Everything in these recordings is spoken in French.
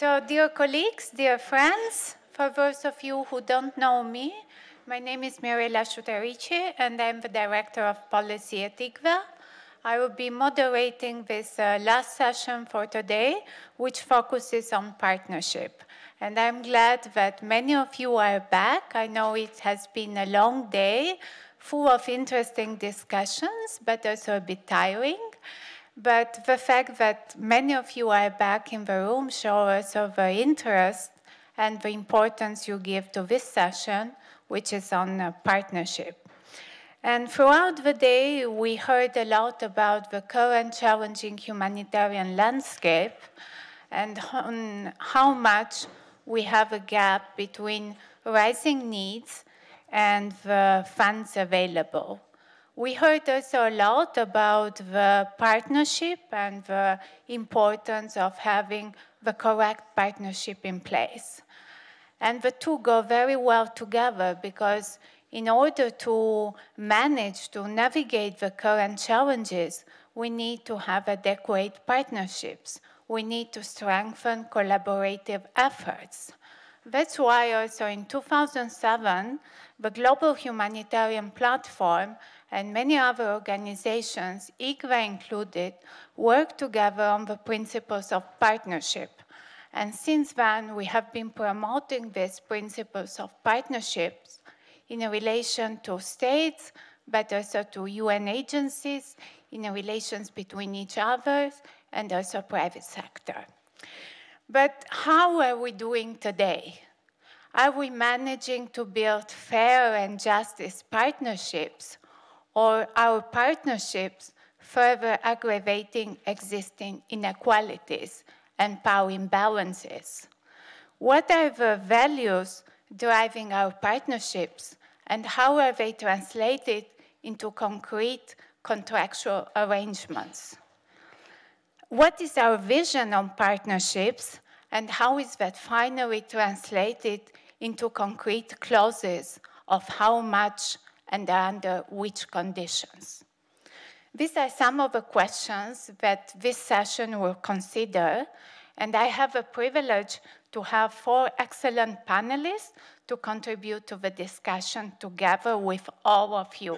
So, dear colleagues, dear friends, for those of you who don't know me, my name is Mirela Shuterici, and I'm the Director of Policy at ICVA. I will be moderating this last session for today, which focuses on partnership. And I'm glad that many of you are back. I know it has been a long day, full of interesting discussions, but also a bit tiring. But the fact that many of you are back in the room shows also the interest and the importance you give to this session, which is on partnership. And throughout the day, we heard a lot about the current challenging humanitarian landscape and on how much we have a gap between rising needs and the funds available. We heard also a lot about the partnership and the importance of having the correct partnership in place. And the two go very well together because in order to manage to navigate the current challenges, we need to have adequate partnerships. We need to strengthen collaborative efforts. That's why also in 2007, the Global Humanitarian Platform and many other organizations, ICVA included, worked together on the principles of partnership. And since then, we have been promoting these principles of partnerships in relation to states, but also to UN agencies, in relations between each other, and also private sector. But how are we doing today? Are we managing to build fair and justice partnerships, or are partnerships further aggravating existing inequalities and power imbalances? What are the values driving our partnerships, and how are they translated into concrete contractual arrangements? What is our vision on partnerships, and how is that finally translated into concrete clauses of how much and under which conditions? These are some of the questions that this session will consider, and I have a privilege to have 4 excellent panelists to contribute to the discussion together with all of you.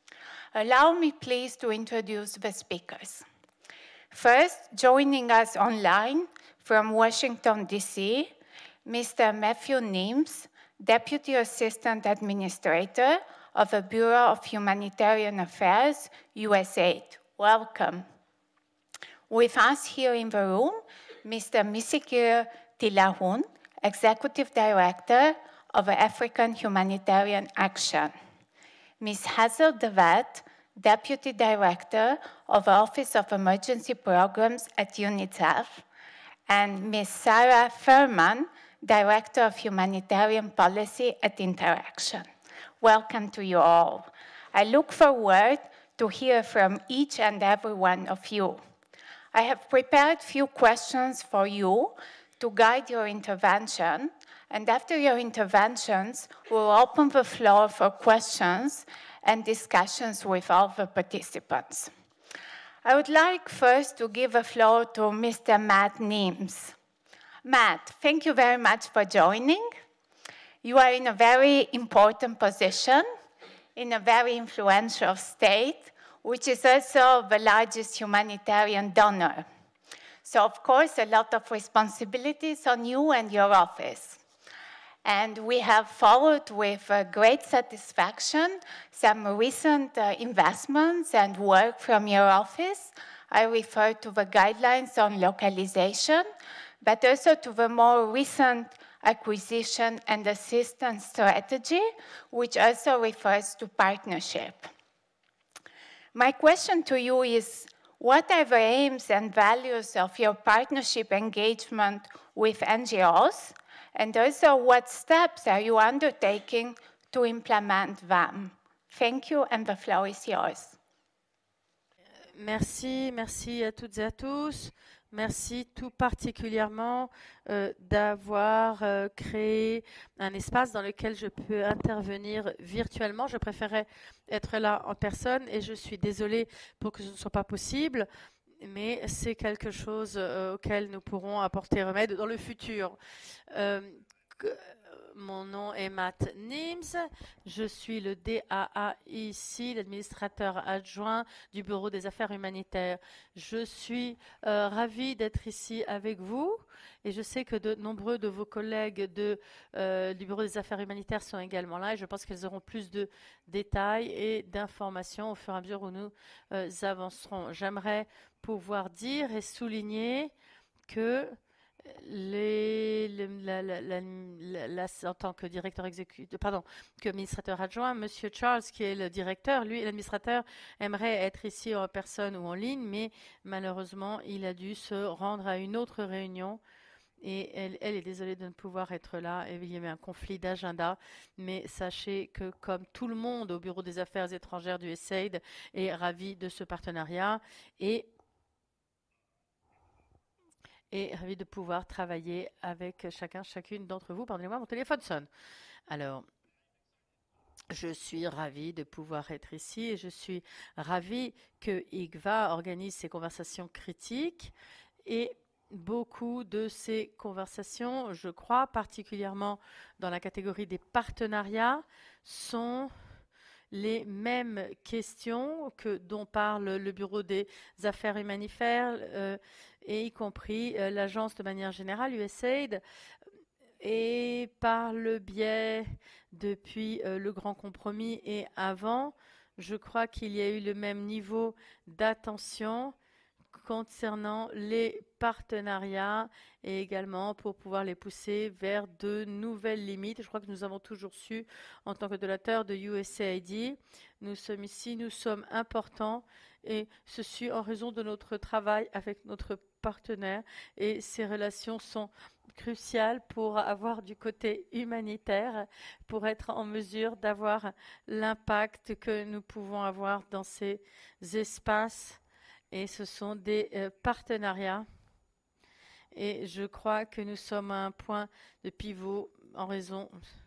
Allow me please to introduce the speakers. First, joining us online from Washington, D.C., Mr. Matthew Nims, Deputy Assistant Administrator of the Bureau of Humanitarian Affairs, USAID. Welcome. With us here in the room, Mr. Misikir Tilahun, Executive Director of African Humanitarian Action. Ms. Hazel Devat, Deputy Director of the Office of Emergency Programs at UNICEF, and Ms. Sarah Furman, Director of Humanitarian Policy at Interaction. Welcome to you all. I look forward to hear from each and every one of you. I have prepared a few questions for you to guide your intervention, and after your interventions, we'll open the floor for questions and discussions with all the participants. I would like first to give the floor to Mr. Matt Nims. Matt, thank you very much for joining. You are in a very important position in a very influential state, which is also the largest humanitarian donor. So, of course, a lot of responsibilities on you and your office. And we have followed with great satisfaction some recent investments and work from your office. I refer to the guidelines on localization, but also to the more recent acquisition and assistance strategy, which also refers to partnership. My question to you is, what are the aims and values of your partnership engagement with NGOs? And also, what steps are you undertaking to implement them? Thank you, and the floor is yours. Merci à toutes et à tous. Merci tout particulièrement d'avoir créé un espace dans lequel je peux intervenir virtuellement. Je préférais être là en personne et je suis désolée pour que ce ne soit pas possible. mais c'est quelque chose auquel nous pourrons apporter remède dans le futur. Euh, que- Mon nom est Matt Nims, je suis le DAA ici, l'administrateur adjoint du Bureau des Affaires humanitaires. Je suis ravi d'être ici avec vous et je sais que de nombreux de vos collègues du Bureau des Affaires humanitaires sont également là et je pense qu'elles auront plus de détails et d'informations au fur et à mesure où nous avancerons. J'aimerais pouvoir dire et souligner que en tant que directeur exécutif, pardon, que administrateur adjoint, Monsieur Charles, qui est le directeur, lui, l'administrateur, aimerait être ici en personne ou en ligne, mais malheureusement, il a dû se rendre à une autre réunion. Et elle est désolée de ne pouvoir être là. Et il y avait un conflit d'agenda. Mais sachez que comme tout le monde au Bureau des Affaires étrangères du USAID est ravi de ce partenariat et ravi de pouvoir travailler avec chacune d'entre vous. Pardonnez-moi, mon téléphone sonne. Alors, je suis ravie de pouvoir être ici et je suis ravie que IGVA organise ces conversations critiques et beaucoup de ces conversations, je crois, particulièrement dans la catégorie des partenariats, sont les mêmes questions dont parle le Bureau des Affaires humanitaires, et y compris l'agence de manière générale, USAID, et par le biais depuis le grand compromis et avant, je crois qu'il y a eu le même niveau d'attention concernant les partenariats et également pour pouvoir les pousser vers de nouvelles limites. Je crois que nous avons toujours su, en tant que donateur de USAID, nous sommes ici, nous sommes importants et ceci en raison de notre travail avec notre partenaire et ces relations sont cruciales pour avoir du côté humanitaire, pour être en mesure d'avoir l'impact que nous pouvons avoir dans ces espaces et ce sont des partenariats. Et je crois que nous sommes à un point de pivot en raison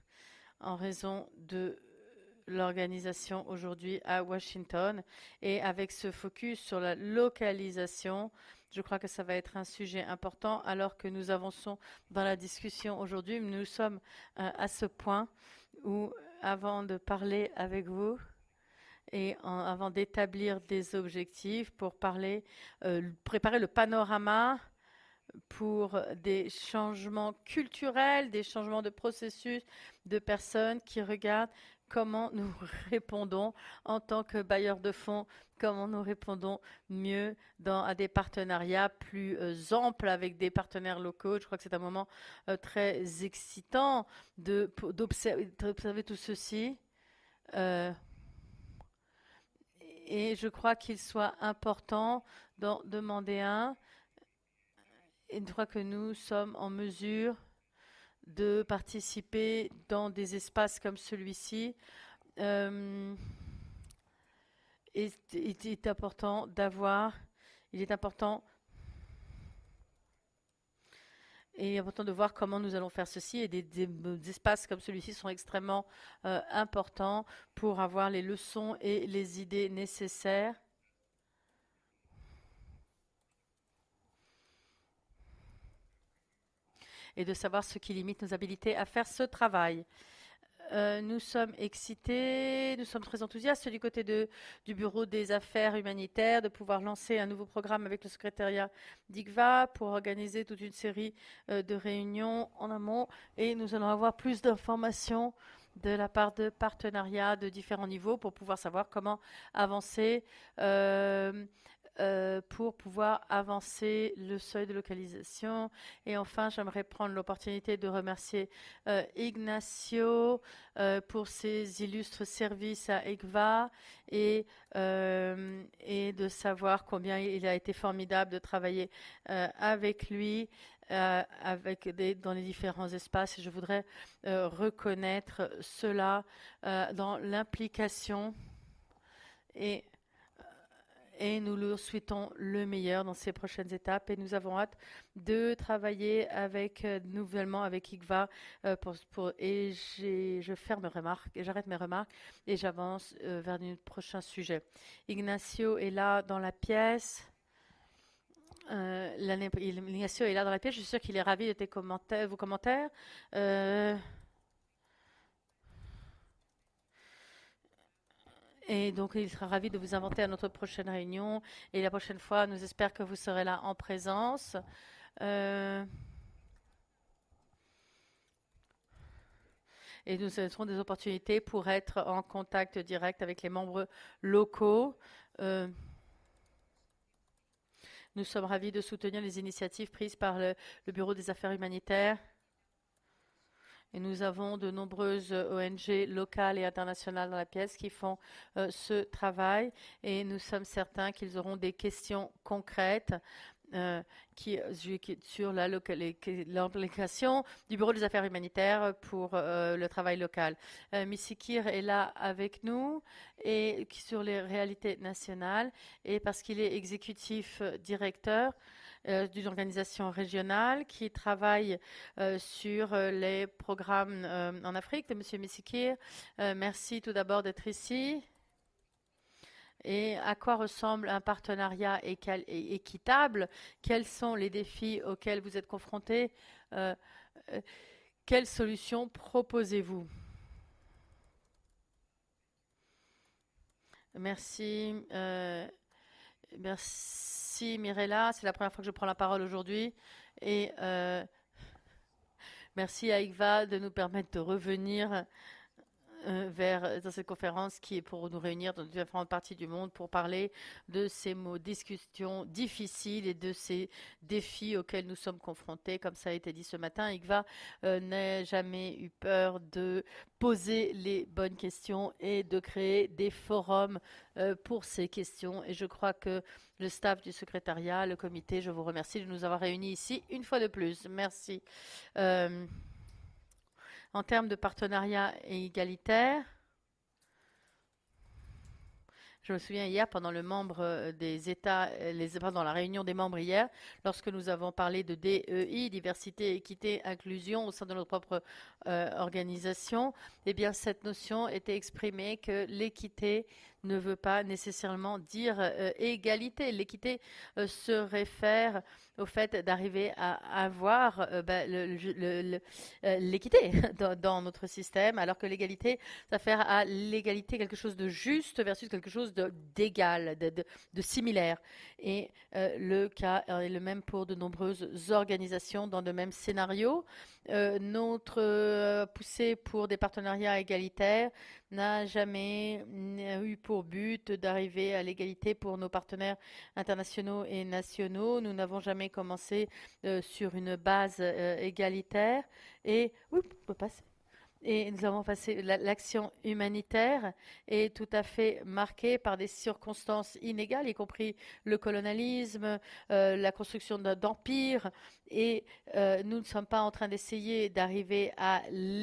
de l'organisation aujourd'hui à Washington. Et avec ce focus sur la localisation, je crois que ça va être un sujet important alors que nous avançons dans la discussion aujourd'hui. Nous sommes à ce point où, avant de parler avec vous, et avant d'établir des objectifs pour préparer le panorama pour des changements culturels, des changements de processus, de personnes qui regardent comment nous répondons en tant que bailleurs de fonds, comment nous répondons mieux à des partenariats plus amples avec des partenaires locaux. Je crois que c'est un moment très excitant d'observer tout ceci. Et je crois qu'il soit important d'en demander un. Et je crois que nous sommes en mesure de participer dans des espaces comme celui-ci. Il est important il est important de voir comment nous allons faire ceci et des espaces comme celui-ci sont extrêmement importants pour avoir les leçons et les idées nécessaires. Et de savoir ce qui limite nos habilités à faire ce travail. Nous sommes excités, nous sommes très enthousiastes du côté du Bureau des Affaires humanitaires de pouvoir lancer un nouveau programme avec le secrétariat d'IGVA pour organiser toute une série de réunions en amont et nous allons avoir plus d'informations de la part de partenariats de différents niveaux pour pouvoir savoir comment avancer pour pouvoir avancer le seuil de localisation. Et enfin, j'aimerais prendre l'opportunité de remercier Ignacio pour ses illustres services à IGVA et de savoir combien il a été formidable de travailler avec lui. Dans les différents espaces. Et je voudrais reconnaître cela dans l'implication et nous leur souhaitons le meilleur dans ces prochaines étapes et nous avons hâte de travailler nouvellement avec IGVA je ferme mes remarques et j'arrête mes remarques et j'avance vers le prochain sujet. Ignacio est là dans la pièce. Ignacio est là dans la pièce. Je suis sûre qu'il est ravi de tes commentaires, vos commentaires. Et donc, il sera ravi de vous inviter à notre prochaine réunion. Et la prochaine fois, nous espérons que vous serez là en présence. Et nous aurons des opportunités pour être en contact direct avec les membres locaux. Nous sommes ravis de soutenir les initiatives prises par le Bureau des Affaires humanitaires. Et nous avons de nombreuses ONG locales et internationales dans la pièce qui font ce travail. Et nous sommes certains qu'ils auront des questions concrètes sur l'implication du Bureau des Affaires humanitaires pour le travail local. Missikir est là avec nous et sur les réalités nationales et parce qu'il est exécutif directeur d'une organisation régionale qui travaille sur les programmes en Afrique de M. Missikir. Merci tout d'abord d'être ici. Et à quoi ressemble un partenariat équitable? Quels sont les défis auxquels vous êtes confrontés? Quelles solutions proposez-vous? Merci. Merci Mirella, c'est la première fois que je prends la parole aujourd'hui. Et merci à ICVA de nous permettre de revenir dans cette conférence qui est pour nous réunir dans différentes parties du monde pour parler de ces discussions difficiles et de ces défis auxquels nous sommes confrontés. Comme ça a été dit ce matin, ICVA n'a jamais eu peur de poser les bonnes questions et de créer des forums pour ces questions. Et je crois que le staff du secrétariat, le comité, je vous remercie de nous avoir réunis ici une fois de plus. Merci. En termes de partenariat égalitaire, je me souviens hier, pendant le membre des États, pendant la réunion des membres hier, lorsque nous avons parlé de DEI, diversité, équité, inclusion au sein de notre propre organisation, eh bien cette notion était exprimée que l'équité ne veut pas nécessairement dire égalité. L'équité se réfère au fait d'arriver à avoir l'équité dans notre système, alors que l'égalité, ça fait à l'égalité quelque chose de juste versus quelque chose d'égal, de similaire. Et le cas est le même pour de nombreuses organisations dans de mêmes scénarios. Notre poussée pour des partenariats égalitaires n'a jamais eu pour but d'arriver à l'égalité pour nos partenaires internationaux et nationaux. Nous n'avons jamais commencé sur une base égalitaire. Et oui, on peut passer. Et nous avons passé l'action humanitaire est tout à fait marquée par des circonstances inégales, y compris le colonialisme, la construction d'empires. Et nous ne sommes pas en train d'essayer d'arriver à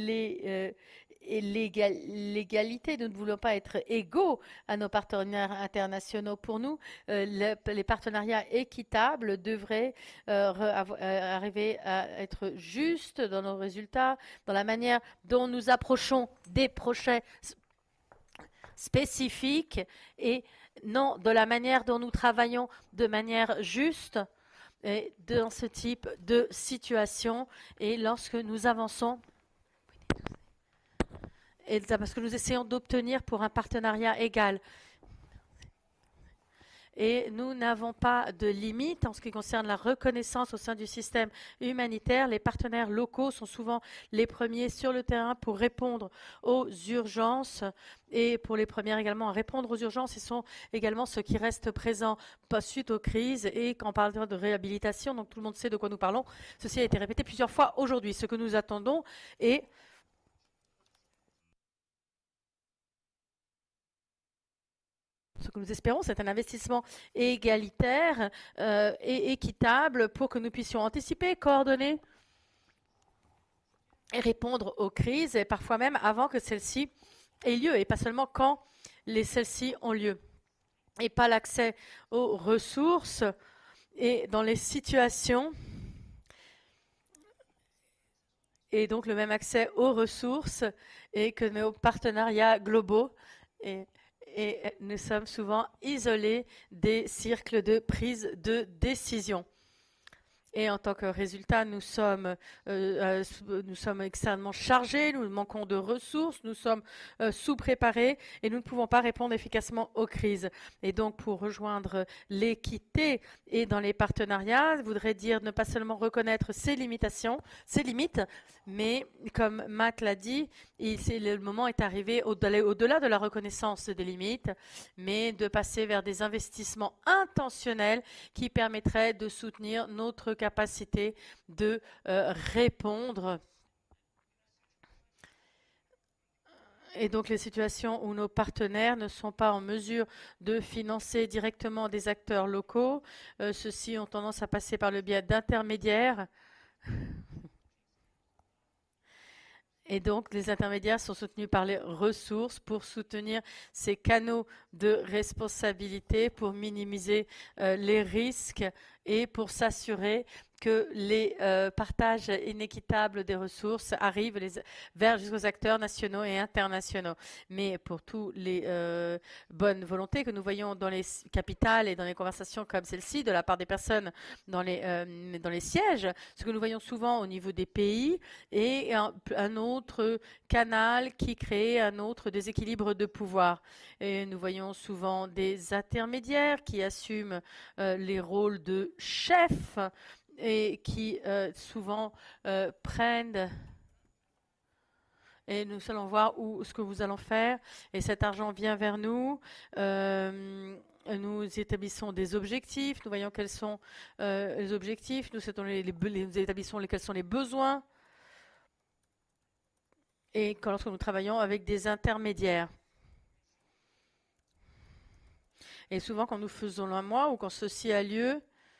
l'égalité. Nous ne voulons pas être égaux à nos partenaires internationaux. Pour nous, les partenariats équitables devraient arriver à être justes dans nos résultats, dans la manière dont nous approchons des projets spécifiques et non de la manière dont nous travaillons de manière juste et dans ce type de situation. Et lorsque nous avançons, et parce que nous essayons d'obtenir pour un partenariat égal. Et nous n'avons pas de limite en ce qui concerne la reconnaissance au sein du système humanitaire. Les partenaires locaux sont souvent les premiers sur le terrain pour répondre aux urgences et pour les premières également à répondre aux urgences. Ils sont également ceux qui restent présents suite aux crises et quand on parle de réhabilitation, donc tout le monde sait de quoi nous parlons. Ceci a été répété plusieurs fois aujourd'hui. Ce que nous attendons est ce que nous espérons, c'est un investissement égalitaire et équitable pour que nous puissions anticiper, coordonner et répondre aux crises, et parfois même avant que celles-ci aient lieu, et pas seulement quand celles-ci ont lieu. Et pas l'accès aux ressources et dans les situations, et donc le même accès aux ressources et que nos partenariats globaux. Et nous sommes souvent isolés des cercles de prise de décision. Et en tant que résultat, nous sommes extrêmement chargés, nous manquons de ressources, nous sommes sous-préparés et nous ne pouvons pas répondre efficacement aux crises. Et donc, pour rejoindre l'équité et dans les partenariats, voudrait dire ne pas seulement reconnaître ses limitations, ses limites, mais comme Matt l'a dit, le moment est arrivé d'aller au-delà de la reconnaissance des limites, mais de passer vers des investissements intentionnels qui permettraient de soutenir notre capacité de répondre. Et donc les situations où nos partenaires ne sont pas en mesure de financer directement des acteurs locaux, ceux-ci ont tendance à passer par le biais d'intermédiaires. Et donc, les intermédiaires sont soutenus par les ressources pour soutenir ces canaux de responsabilité, pour minimiser les risques et pour s'assurer que les partages inéquitables des ressources arrivent vers jusqu'aux acteurs nationaux et internationaux. Mais pour toutes les bonnes volontés que nous voyons dans les capitales et dans les conversations comme celle-ci, de la part des personnes dans les sièges, ce que nous voyons souvent au niveau des pays est un autre canal qui crée un autre déséquilibre de pouvoir. Et nous voyons souvent des intermédiaires qui assument les rôles de chefs et qui souvent prennent. Et nous allons voir ce que nous allons faire. Et cet argent vient vers nous. Nous établissons des objectifs. Nous voyons quels sont les objectifs. Nous établissons quels sont les besoins. Et lorsque nous travaillons avec des intermédiaires. Et souvent, quand nous faisons un mois ou quand ceci a lieu,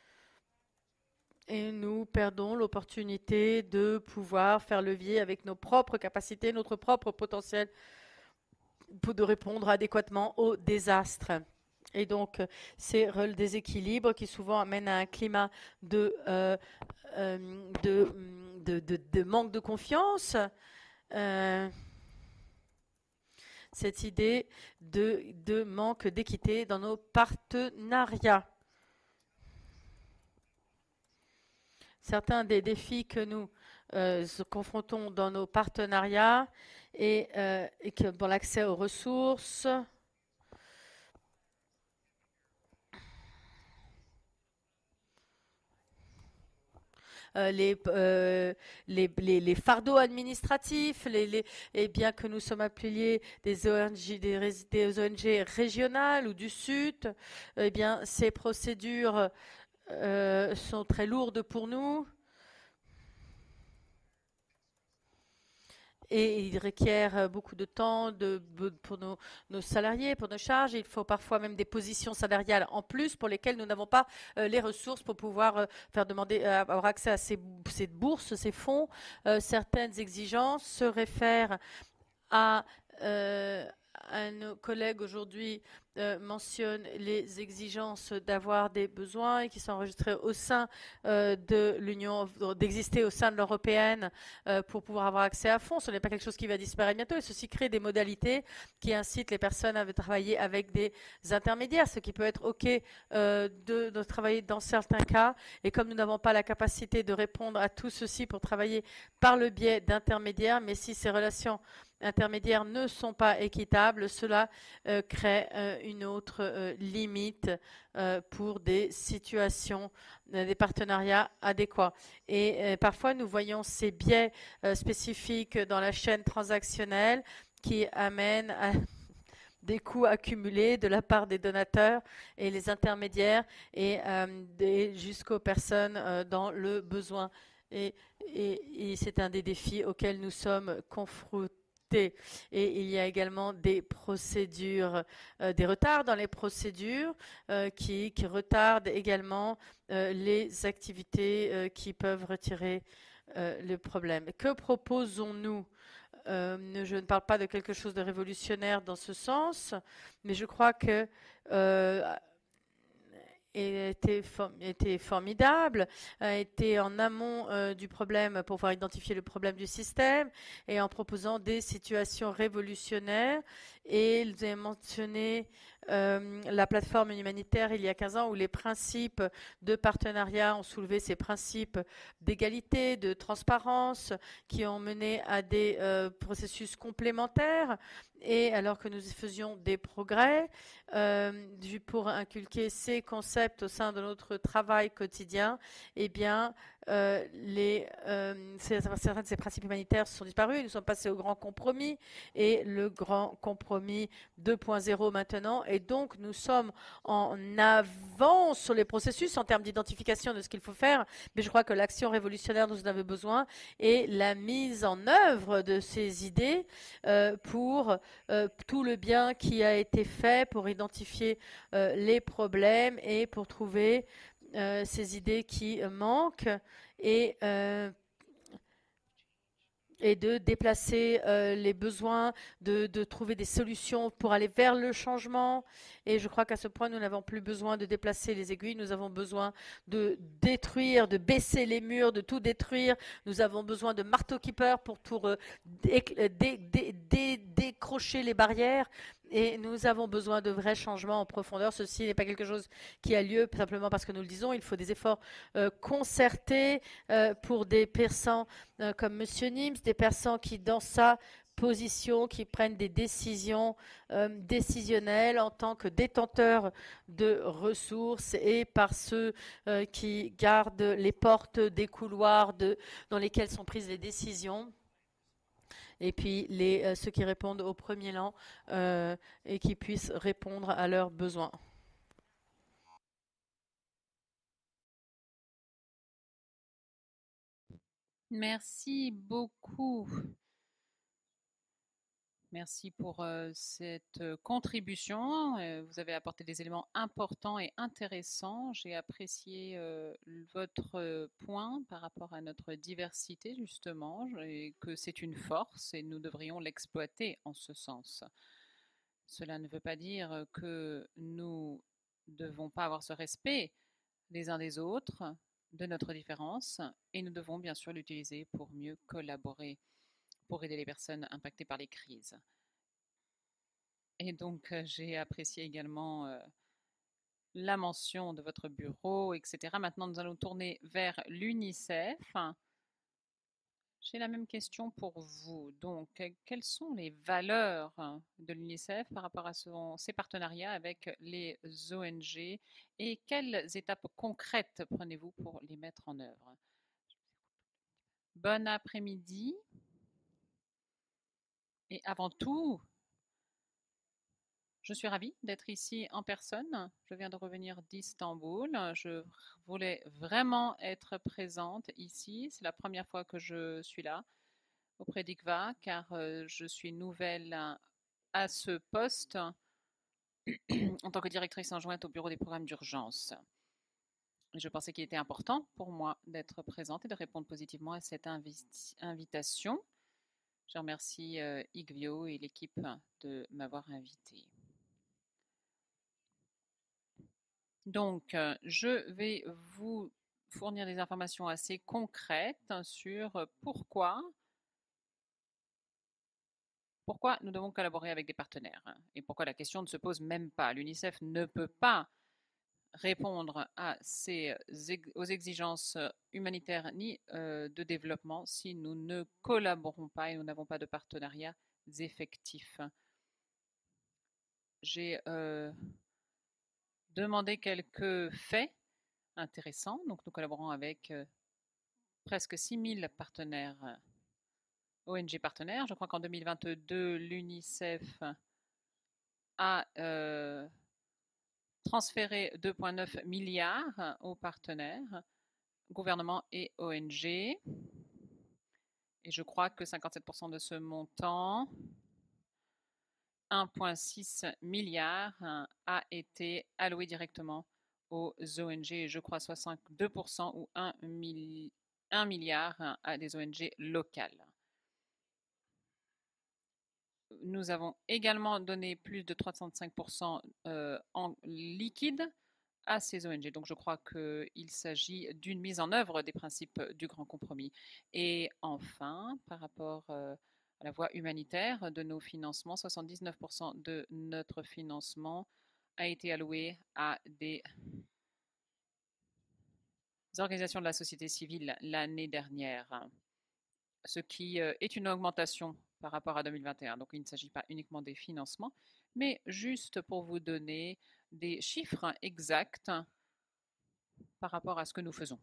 et nous perdons l'opportunité de pouvoir faire levier avec nos propres capacités, notre propre potentiel de répondre adéquatement aux désastres. Et donc, c'est le déséquilibre qui souvent amène à un climat de manque de confiance. Cette idée de manque d'équité dans nos partenariats. Certains des défis que nous confrontons dans nos partenariats et que pour l'accès aux ressources, les fardeaux administratifs, et bien que nous sommes appelés des ONG régionales ou du Sud, eh bien ces procédures sont très lourdes pour nous et ils requièrent beaucoup de temps pour nos salariés, pour nos charges. Il faut parfois même des positions salariales en plus pour lesquelles nous n'avons pas les ressources pour pouvoir faire demander, avoir accès à ces bourses, ces fonds. Certaines exigences se réfèrent à nos collègues aujourd'hui mentionne les exigences d'avoir des besoins et qui sont enregistrés au sein de l'Union, d'exister au sein de l'Européenne pour pouvoir avoir accès à fonds. Ce n'est pas quelque chose qui va disparaître bientôt et ceci crée des modalités qui incitent les personnes à travailler avec des intermédiaires, ce qui peut être OK de travailler dans certains cas. Et comme nous n'avons pas la capacité de répondre à tout ceci pour travailler par le biais d'intermédiaires, mais si ces relations intermédiaires ne sont pas équitables, cela crée une autre limite pour des situations, des partenariats adéquats. Et parfois, nous voyons ces biais spécifiques dans la chaîne transactionnelle qui amènent à des coûts accumulés de la part des donateurs et les intermédiaires et jusqu'aux personnes dans le besoin. Et c'est un des défis auxquels nous sommes confrontés. Et il y a également des procédures, des retards dans les procédures qui retardent également les activités qui peuvent retirer le problème. Que proposons-nous? Je ne parle pas de quelque chose de révolutionnaire dans ce sens, mais je crois que était formidable, a été en amont du problème pour pouvoir identifier le problème du système et en proposant des situations révolutionnaires. Et ils ont mentionné la plateforme humanitaire il y a 15 ans où les principes de partenariat ont soulevé ces principes d'égalité, de transparence, qui ont mené à des processus complémentaires. Et alors que nous faisions des progrès pour inculquer ces concepts au sein de notre travail quotidien, eh bien, certains de ces principes humanitaires sont disparus. Nous sommes passés au grand compromis et le grand compromis 2.0 maintenant. Et donc, nous sommes en avance sur les processus en termes d'identification de ce qu'il faut faire. Mais je crois que l'action révolutionnaire dont vous avez besoin est la mise en œuvre de ces idées pour tout le bien qui a été fait, pour identifier les problèmes et pour trouver ces idées qui manquent et de déplacer les besoins, de trouver des solutions pour aller vers le changement. Et je crois qu'à ce point, nous n'avons plus besoin de déplacer les aiguilles, nous avons besoin de détruire, de baisser les murs, de tout détruire. Nous avons besoin de marteau-keeper pour tout décrocher les barrières. Et nous avons besoin de vrais changements en profondeur. Ceci n'est pas quelque chose qui a lieu simplement parce que nous le disons. Il faut des efforts concertés pour des personnes comme Monsieur Nims, des personnes qui, dans sa position, qui prennent des décisions décisionnelles en tant que détenteurs de ressources et par ceux qui gardent les portes des couloirs dans lesquels sont prises les décisions. Et puis ceux qui répondent au premier plan et qui puissent répondre à leurs besoins. Merci beaucoup. Merci pour cette contribution. Vous avez apporté des éléments importants et intéressants. J'ai apprécié votre point par rapport à notre diversité, justement, et que c'est une force et nous devrions l'exploiter en ce sens. Cela ne veut pas dire que nous ne devons pas avoir ce respect les uns des autres, de notre différence, et nous devons bien sûr l'utiliser pour mieux collaborer, pour aider les personnes impactées par les crises. Et donc, j'ai apprécié également la mention de votre bureau, etc. Maintenant, nous allons tourner vers l'UNICEF. J'ai la même question pour vous. Donc, quelles sont les valeurs de l'UNICEF par rapport à ses partenariats avec les ONG et quelles étapes concrètes prenez-vous pour les mettre en œuvre? Bon après-midi. Et avant tout, je suis ravie d'être ici en personne. Je viens de revenir d'Istanbul. Je voulais vraiment être présente ici. C'est la première fois que je suis là auprès d'ICVA car je suis nouvelle à ce poste en tant que directrice adjointe au bureau des programmes d'urgence. Je pensais qu'il était important pour moi d'être présente et de répondre positivement à cette invitation. Je remercie ICVIO et l'équipe de m'avoir invitée. Donc, je vais vous fournir des informations assez concrètes sur pourquoi nous devons collaborer avec des partenaires et pourquoi la question ne se pose même pas. L'UNICEF ne peut pas répondre aux exigences humanitaires ni de développement si nous ne collaborons pas et nous n'avons pas de partenariats effectifs. J'ai demandé quelques faits intéressants. Donc, nous collaborons avec presque 6000 partenaires, ONG partenaires. Je crois qu'en 2022, l'UNICEF a transféré 2,9 milliards aux partenaires, gouvernements et ONG. Et je crois que 57% de ce montant, 1,6 milliard, a été alloué directement aux ONG. Et je crois 62% ou 1 milliard à des ONG locales. Nous avons également donné plus de 305% en liquide à ces ONG. Donc je crois qu'il s'agit d'une mise en œuvre des principes du grand compromis. Et enfin, par rapport à la voie humanitaire de nos financements, 79% de notre financement a été alloué à des organisations de la société civile l'année dernière, ce qui est une augmentation par rapport à 2021. Donc il ne s'agit pas uniquement des financements, mais juste pour vous donner des chiffres exacts par rapport à ce que nous faisons.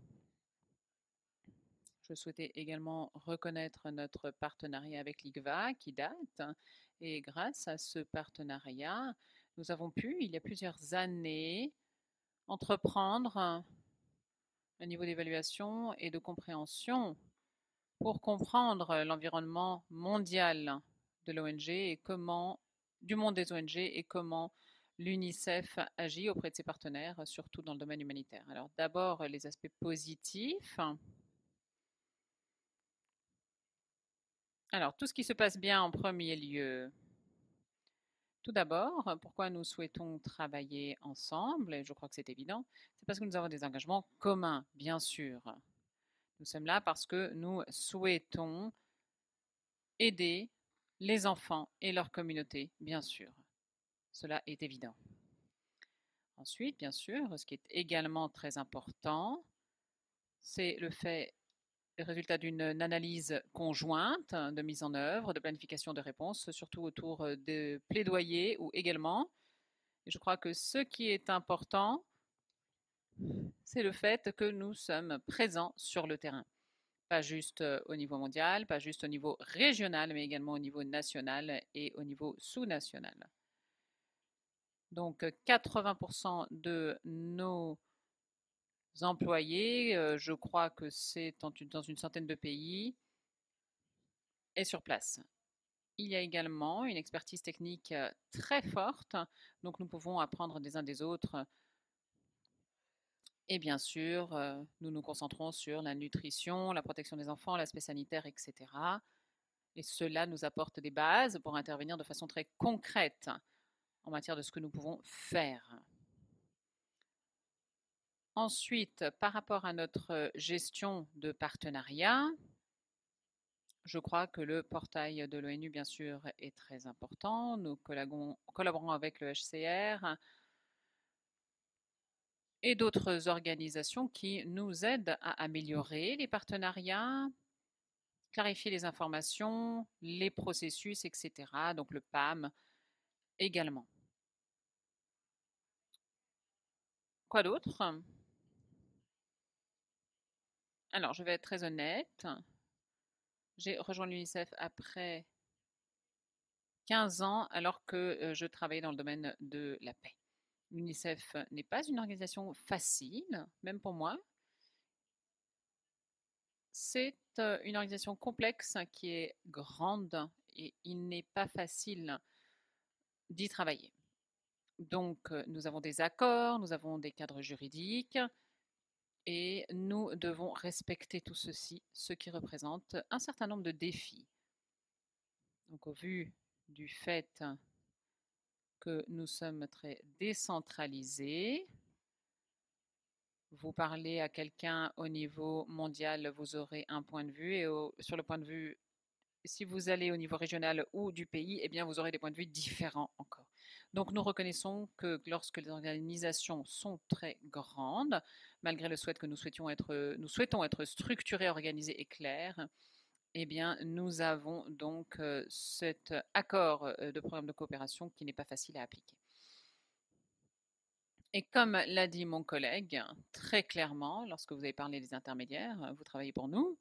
Je souhaitais également reconnaître notre partenariat avec l'IGVA qui date, et grâce à ce partenariat, nous avons pu, il y a plusieurs années, entreprendre un niveau d'évaluation et de compréhension pour comprendre l'environnement mondial de l'ONG et comment, du monde des ONG et comment l'UNICEF agit auprès de ses partenaires, surtout dans le domaine humanitaire. Alors d'abord, les aspects positifs. Alors, tout ce qui se passe bien en premier lieu. Tout d'abord, pourquoi nous souhaitons travailler ensemble, et je crois que c'est évident, c'est parce que nous avons des engagements communs, bien sûr. Nous sommes là parce que nous souhaitons aider les enfants et leur communauté, bien sûr. Cela est évident. Ensuite, bien sûr, ce qui est également très important, c'est le résultat d'une analyse conjointe de mise en œuvre, de planification de réponses, surtout autour de plaidoyers ou également. Et je crois que ce qui est important, c'est le fait que nous sommes présents sur le terrain. Pas juste au niveau mondial, pas juste au niveau régional, mais également au niveau national et au niveau sous-national. Donc 80% de nos employés, je crois que c'est dans une centaine de pays, est sur place. Il y a également une expertise technique très forte, donc nous pouvons apprendre des uns des autres. Et bien sûr, nous nous concentrons sur la nutrition, la protection des enfants, l'aspect sanitaire, etc. Et cela nous apporte des bases pour intervenir de façon très concrète en matière de ce que nous pouvons faire. Ensuite, par rapport à notre gestion de partenariat, je crois que le portail de l'ONU, bien sûr, est très important. Nous collaborons avec le HCR et d'autres organisations qui nous aident à améliorer les partenariats, clarifier les informations, les processus, etc. Donc le PAM également. Quoi d'autre? Alors, je vais être très honnête. J'ai rejoint l'UNICEF après 15 ans alors que je travaillais dans le domaine de la paix. L'UNICEF n'est pas une organisation facile, même pour moi. C'est une organisation complexe qui est grande et il n'est pas facile d'y travailler. Donc, nous avons des accords, nous avons des cadres juridiques et nous devons respecter tout ceci, ce qui représente un certain nombre de défis. Donc, au vu du fait que nous sommes très décentralisés, vous parlez à quelqu'un au niveau mondial, vous aurez un point de vue et sur le point de vue, si vous allez au niveau régional ou du pays, eh bien, vous aurez des points de vue différents encore. Donc, nous reconnaissons que lorsque les organisations sont très grandes, malgré le souhait que nous souhaitons être structurés, organisés et clairs, eh bien, nous avons donc cet accord de programme de coopération qui n'est pas facile à appliquer. Et comme l'a dit mon collègue, très clairement, lorsque vous avez parlé des intermédiaires, vous travaillez pour nous,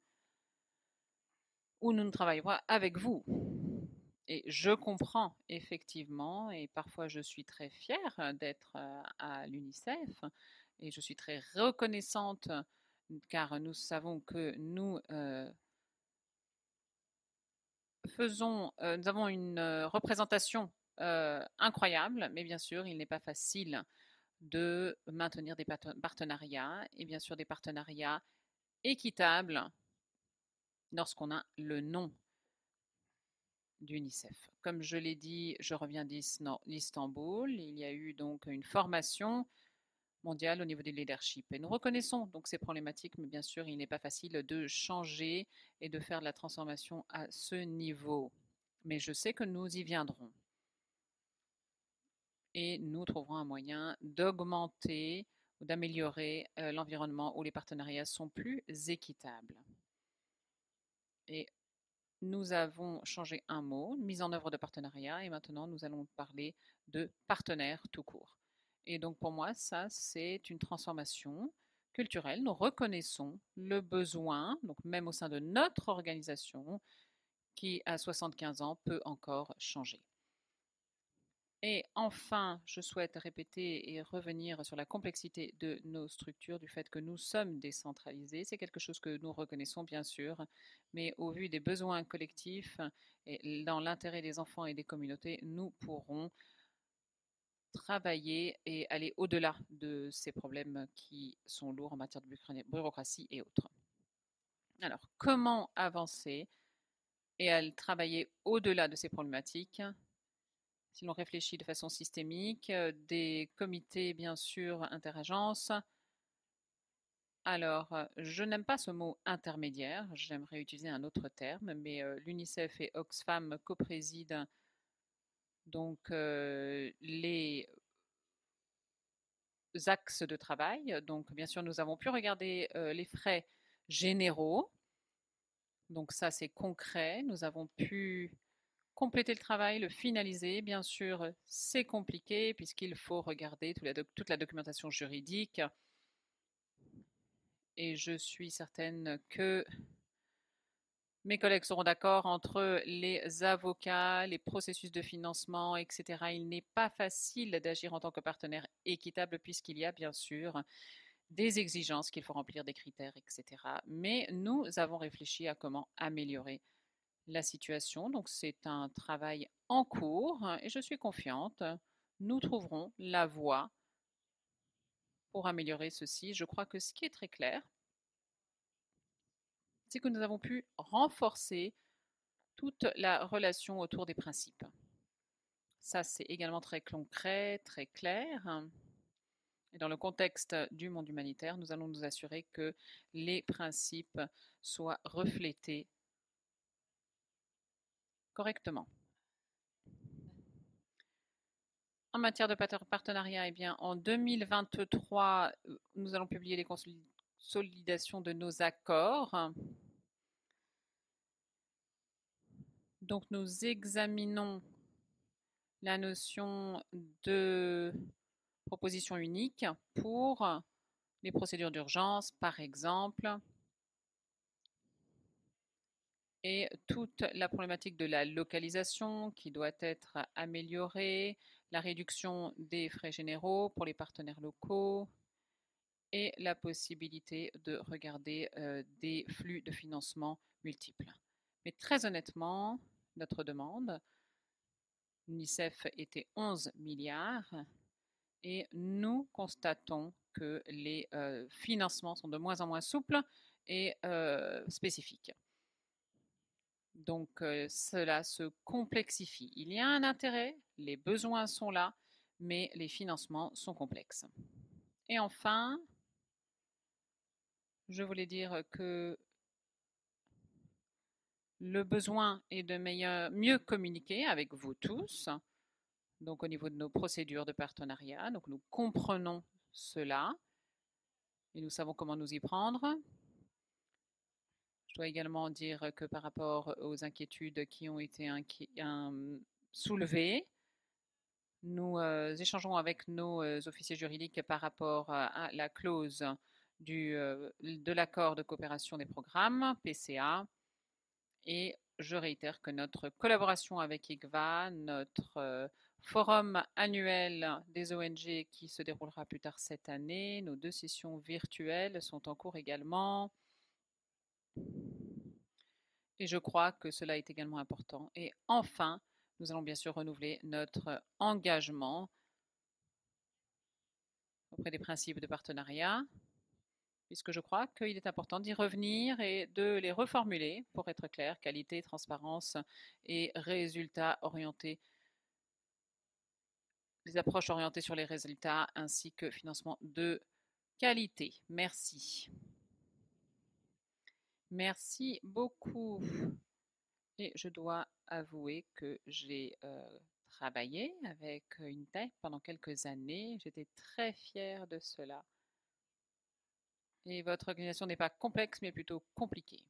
ou nous ne travaillons pas avec vous. Et je comprends effectivement, et parfois je suis très fière d'être à l'UNICEF, et je suis très reconnaissante car nous savons que nous nous avons une représentation incroyable, mais bien sûr, il n'est pas facile de maintenir des partenariats, et bien sûr des partenariats équitables lorsqu'on a le nom d'UNICEF. Comme je l'ai dit, je reviens d'Istanbul. Il y a eu donc une formation mondiale au niveau du leadership. Et nous reconnaissons donc ces problématiques, mais bien sûr, il n'est pas facile de changer et de faire de la transformation à ce niveau. Mais je sais que nous y viendrons. et nous trouverons un moyen d'augmenter ou d'améliorer l'environnement où les partenariats sont plus équitables. Et nous avons changé un mot, mise en œuvre de partenariat, et maintenant nous allons parler de partenaires tout court. Et donc pour moi, ça, c'est une transformation culturelle. Nous reconnaissons le besoin, donc même au sein de notre organisation, qui à 75 ans peut encore changer. Et enfin, je souhaite répéter et revenir sur la complexité de nos structures, du fait que nous sommes décentralisés. C'est quelque chose que nous reconnaissons bien sûr, mais au vu des besoins collectifs et dans l'intérêt des enfants et des communautés, nous pourrons travailler et aller au-delà de ces problèmes qui sont lourds en matière de bureaucratie et autres. Alors, comment avancer et travailler au-delà de ces problématiques? Si l'on réfléchit de façon systémique, des comités, bien sûr, interagences. Alors, je n'aime pas ce mot intermédiaire, j'aimerais utiliser un autre terme, mais l'UNICEF et Oxfam coprésident donc les axes de travail. Donc, bien sûr, nous avons pu regarder les frais généraux. Donc, ça, c'est concret. Nous avons pu compléter le travail, le finaliser, bien sûr, c'est compliqué puisqu'il faut regarder toute la documentation juridique. Et je suis certaine que mes collègues seront d'accord entre les avocats, les processus de financement, etc. Il n'est pas facile d'agir en tant que partenaire équitable puisqu'il y a bien sûr des exigences qu'il faut remplir, des critères, etc. Mais nous avons réfléchi à comment améliorer la situation. Donc c'est un travail en cours et je suis confiante. Nous trouverons la voie pour améliorer ceci. Je crois que ce qui est très clair, c'est que nous avons pu renforcer toute la relation autour des principes. Ça, c'est également très concret, très clair. Et dans le contexte du monde humanitaire, nous allons nous assurer que les principes soient reflétés correctement. En matière de partenariat, eh bien, en 2023, nous allons publier les consolidations de nos accords. Donc, nous examinons la notion de proposition unique pour les procédures d'urgence, par exemple, et toute la problématique de la localisation qui doit être améliorée, la réduction des frais généraux pour les partenaires locaux et la possibilité de regarder des flux de financement multiples. Mais très honnêtement, notre demande, l'UNICEF était 11 milliards et nous constatons que les financements sont de moins en moins souples et spécifiques. Donc cela se complexifie. Il y a un intérêt, les besoins sont là, mais les financements sont complexes. Et enfin, je voulais dire que le besoin est de mieux communiquer avec vous tous, donc au niveau de nos procédures de partenariat. Donc nous comprenons cela et nous savons comment nous y prendre. Je dois également dire que par rapport aux inquiétudes qui ont été soulevées, nous échangeons avec nos officiers juridiques par rapport à la clause de l'accord de coopération des programmes, PCA, et je réitère que notre collaboration avec ICVA, notre forum annuel des ONG qui se déroulera plus tard cette année, nos 2 sessions virtuelles sont en cours également. Et je crois que cela est également important. Et enfin, nous allons bien sûr renouveler notre engagement auprès des principes de partenariat, puisque je crois qu'il est important d'y revenir et de les reformuler pour être clair, qualité, transparence et résultats orientés, les approches orientées sur les résultats ainsi que financement de qualité. Merci. Merci beaucoup. Et je dois avouer que j'ai travaillé avec Unitech pendant quelques années. J'étais très fière de cela. Et votre organisation n'est pas complexe, mais plutôt compliquée.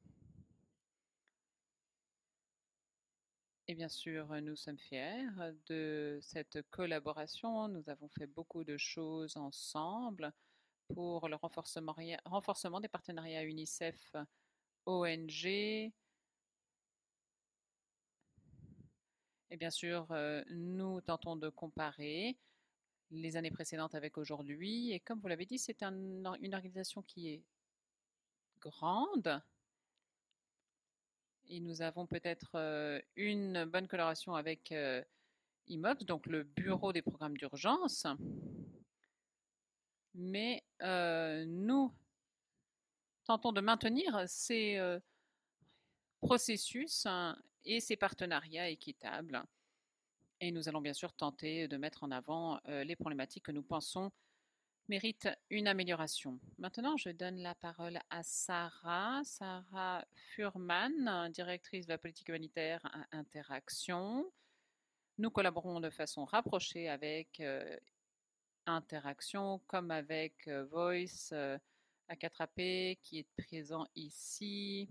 Et bien sûr, nous sommes fiers de cette collaboration. Nous avons fait beaucoup de choses ensemble pour le renforcement des partenariats UNICEF, ONG. Et bien sûr, nous tentons de comparer les années précédentes avec aujourd'hui. Et comme vous l'avez dit, c'est une organisation qui est grande. Et nous avons peut-être une bonne collaboration avec IMOPS, donc le bureau des programmes d'urgence. Mais nous tentons de maintenir ces processus et ces partenariats équitables. Et nous allons bien sûr tenter de mettre en avant les problématiques que nous pensons méritent une amélioration. Maintenant, je donne la parole à Sarah Furman, directrice de la politique humanitaire à Interaction. Nous collaborons de façon rapprochée avec Interaction, comme avec Voice à Catrapé, qui est présent ici,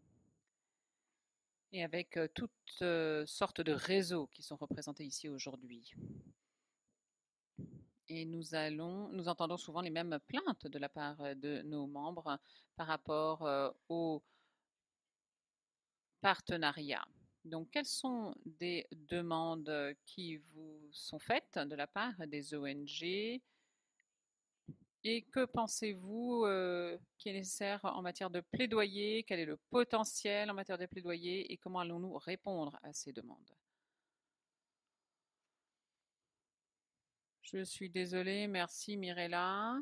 et avec toutes sortes de réseaux qui sont représentés ici aujourd'hui. Et nous entendons souvent les mêmes plaintes de la part de nos membres par rapport aux partenariats. Donc, quelles sont des demandes qui vous sont faites de la part des ONG et que pensez-vous qui est nécessaire en matière de plaidoyer? Quel est le potentiel en matière de plaidoyer et comment allons-nous répondre à ces demandes? Je suis désolée, merci Mirella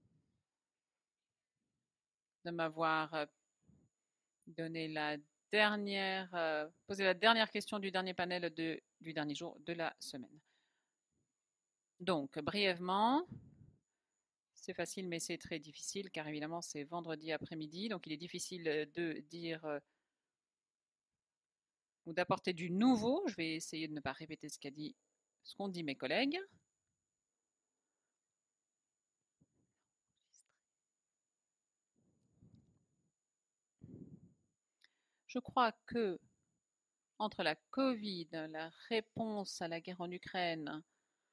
de m'avoir donné posé la dernière question du dernier panel du dernier jour de la semaine. Donc, brièvement, c'est facile, mais c'est très difficile, car évidemment, c'est vendredi après-midi, donc il est difficile de dire ou d'apporter du nouveau. Je vais essayer de ne pas répéter ce qu'ont dit mes collègues. Je crois que entre la Covid, la réponse à la guerre en Ukraine,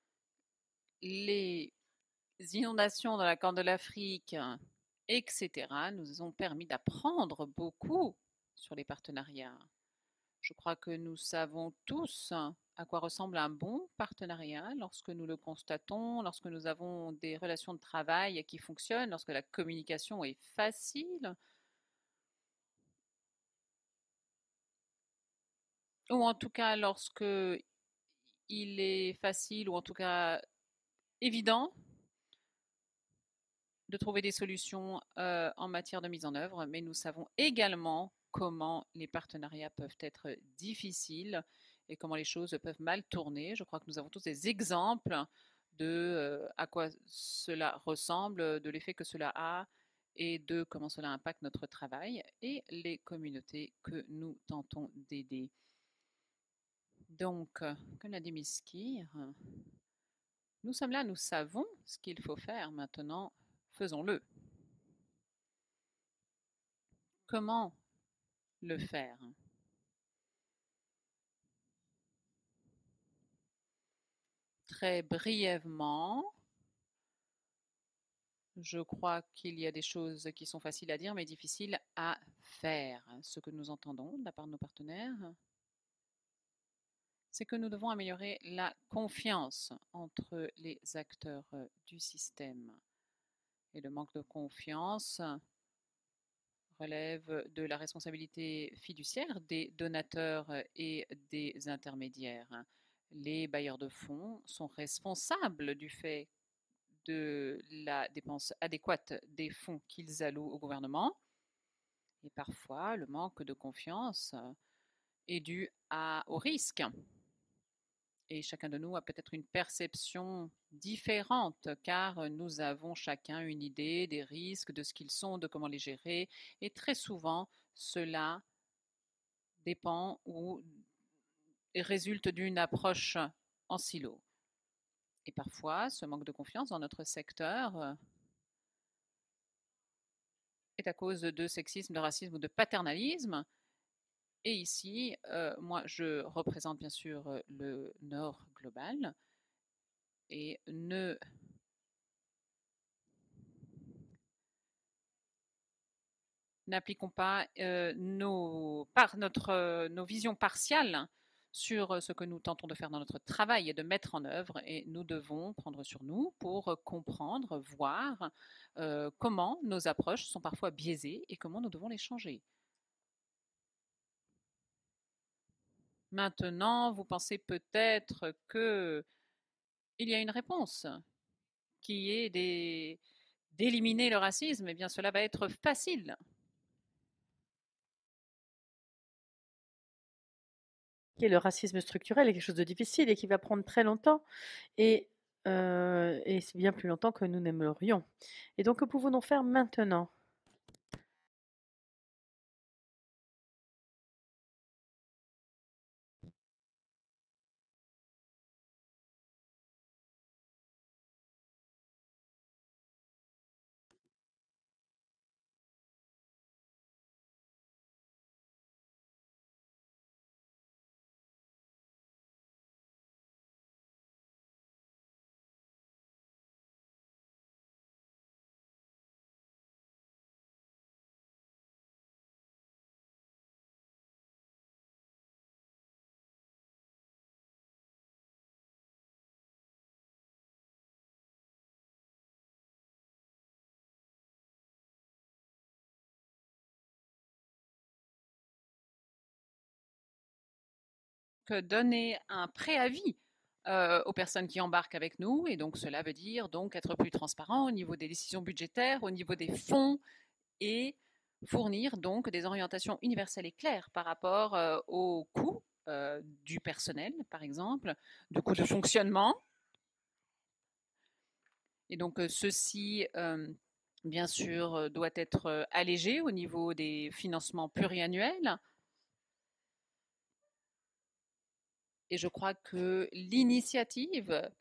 les inondations dans la Corne de l'Afrique, etc., nous ont permis d'apprendre beaucoup sur les partenariats. Je crois que nous savons tous à quoi ressemble un bon partenariat lorsque nous le constatons, lorsque nous avons des relations de travail qui fonctionnent, lorsque la communication est facile, ou en tout cas lorsque il est facile, ou en tout cas évident de trouver des solutions en matière de mise en œuvre, mais nous savons également comment les partenariats peuvent être difficiles et comment les choses peuvent mal tourner. Je crois que nous avons tous des exemples de à quoi cela ressemble, de l'effet que cela a et de comment cela impacte notre travail et les communautés que nous tentons d'aider. Donc, comme l'a dit Miss Keir, nous sommes là, nous savons ce qu'il faut faire. Maintenant, faisons-le. Comment le faire? Très brièvement, je crois qu'il y a des choses qui sont faciles à dire mais difficiles à faire. Ce que nous entendons de la part de nos partenaires, c'est que nous devons améliorer la confiance entre les acteurs du système. Et le manque de confiance relève de la responsabilité fiduciaire des donateurs et des intermédiaires. Les bailleurs de fonds sont responsables du fait de la dépense adéquate des fonds qu'ils allouent au gouvernement. Et parfois, le manque de confiance est dû au risque. Et chacun de nous a peut-être une perception différente, car nous avons chacun une idée des risques, de ce qu'ils sont, de comment les gérer. Et très souvent, cela dépend ou résulte d'une approche en silo. Et parfois, ce manque de confiance dans notre secteur est à cause de sexisme, de racisme ou de paternalisme. Et ici, moi, je représente bien sûr le Nord global et n'appliquons pas nos visions partiales sur ce que nous tentons de faire dans notre travail et de mettre en œuvre. Et nous devons prendre sur nous pour comprendre, voir comment nos approches sont parfois biaisées et comment nous devons les changer. Maintenant, vous pensez peut-être qu'il y a une réponse qui est d'éliminer le racisme. Eh bien, cela va être facile. Le racisme structurel est quelque chose de difficile et qui va prendre très longtemps et c'est bien plus longtemps que nous n'aimerions. Et donc, que pouvons-nous faire maintenant? Que donner un préavis aux personnes qui embarquent avec nous, et donc cela veut dire donc être plus transparent au niveau des décisions budgétaires, au niveau des fonds, et fournir donc des orientations universelles et claires par rapport au coût du personnel, par exemple, du coût de fonctionnement. Et donc ceci, bien sûr, doit être allégé au niveau des financements pluriannuels. Et je crois que l'initiative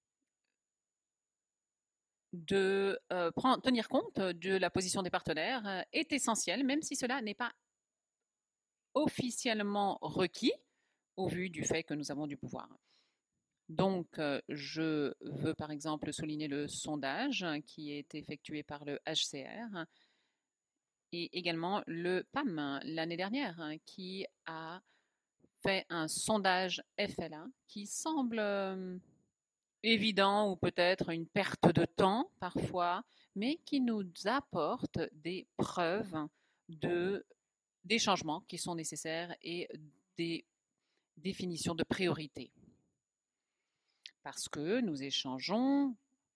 de tenir compte de la position des partenaires est essentielle, même si cela n'est pas officiellement requis au vu du fait que nous avons du pouvoir. Donc, je veux par exemple souligner le sondage qui est effectué par le HCR et également le PAM l'année dernière qui a fait un sondage FLA qui semble évident ou peut-être une perte de temps parfois, mais qui nous apporte des preuves des changements qui sont nécessaires et des définitions de priorités. Parce que nous échangeons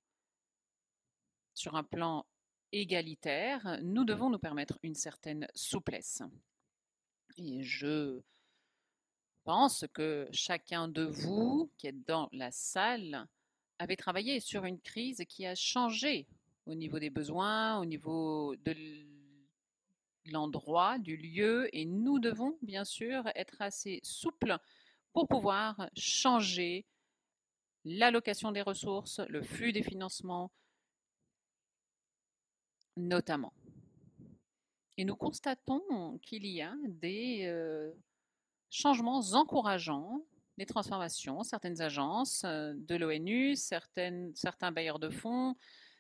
sur un plan égalitaire, nous devons nous permettre une certaine souplesse. Et je pense que chacun de vous qui est dans la salle avait travaillé sur une crise qui a changé au niveau des besoins, au niveau de l'endroit, du lieu, et nous devons bien sûr être assez souples pour pouvoir changer l'allocation des ressources, le flux des financements, notamment. Et nous constatons qu'il y a des changements encourageants, des transformations, certaines agences de l'ONU, certains bailleurs de fonds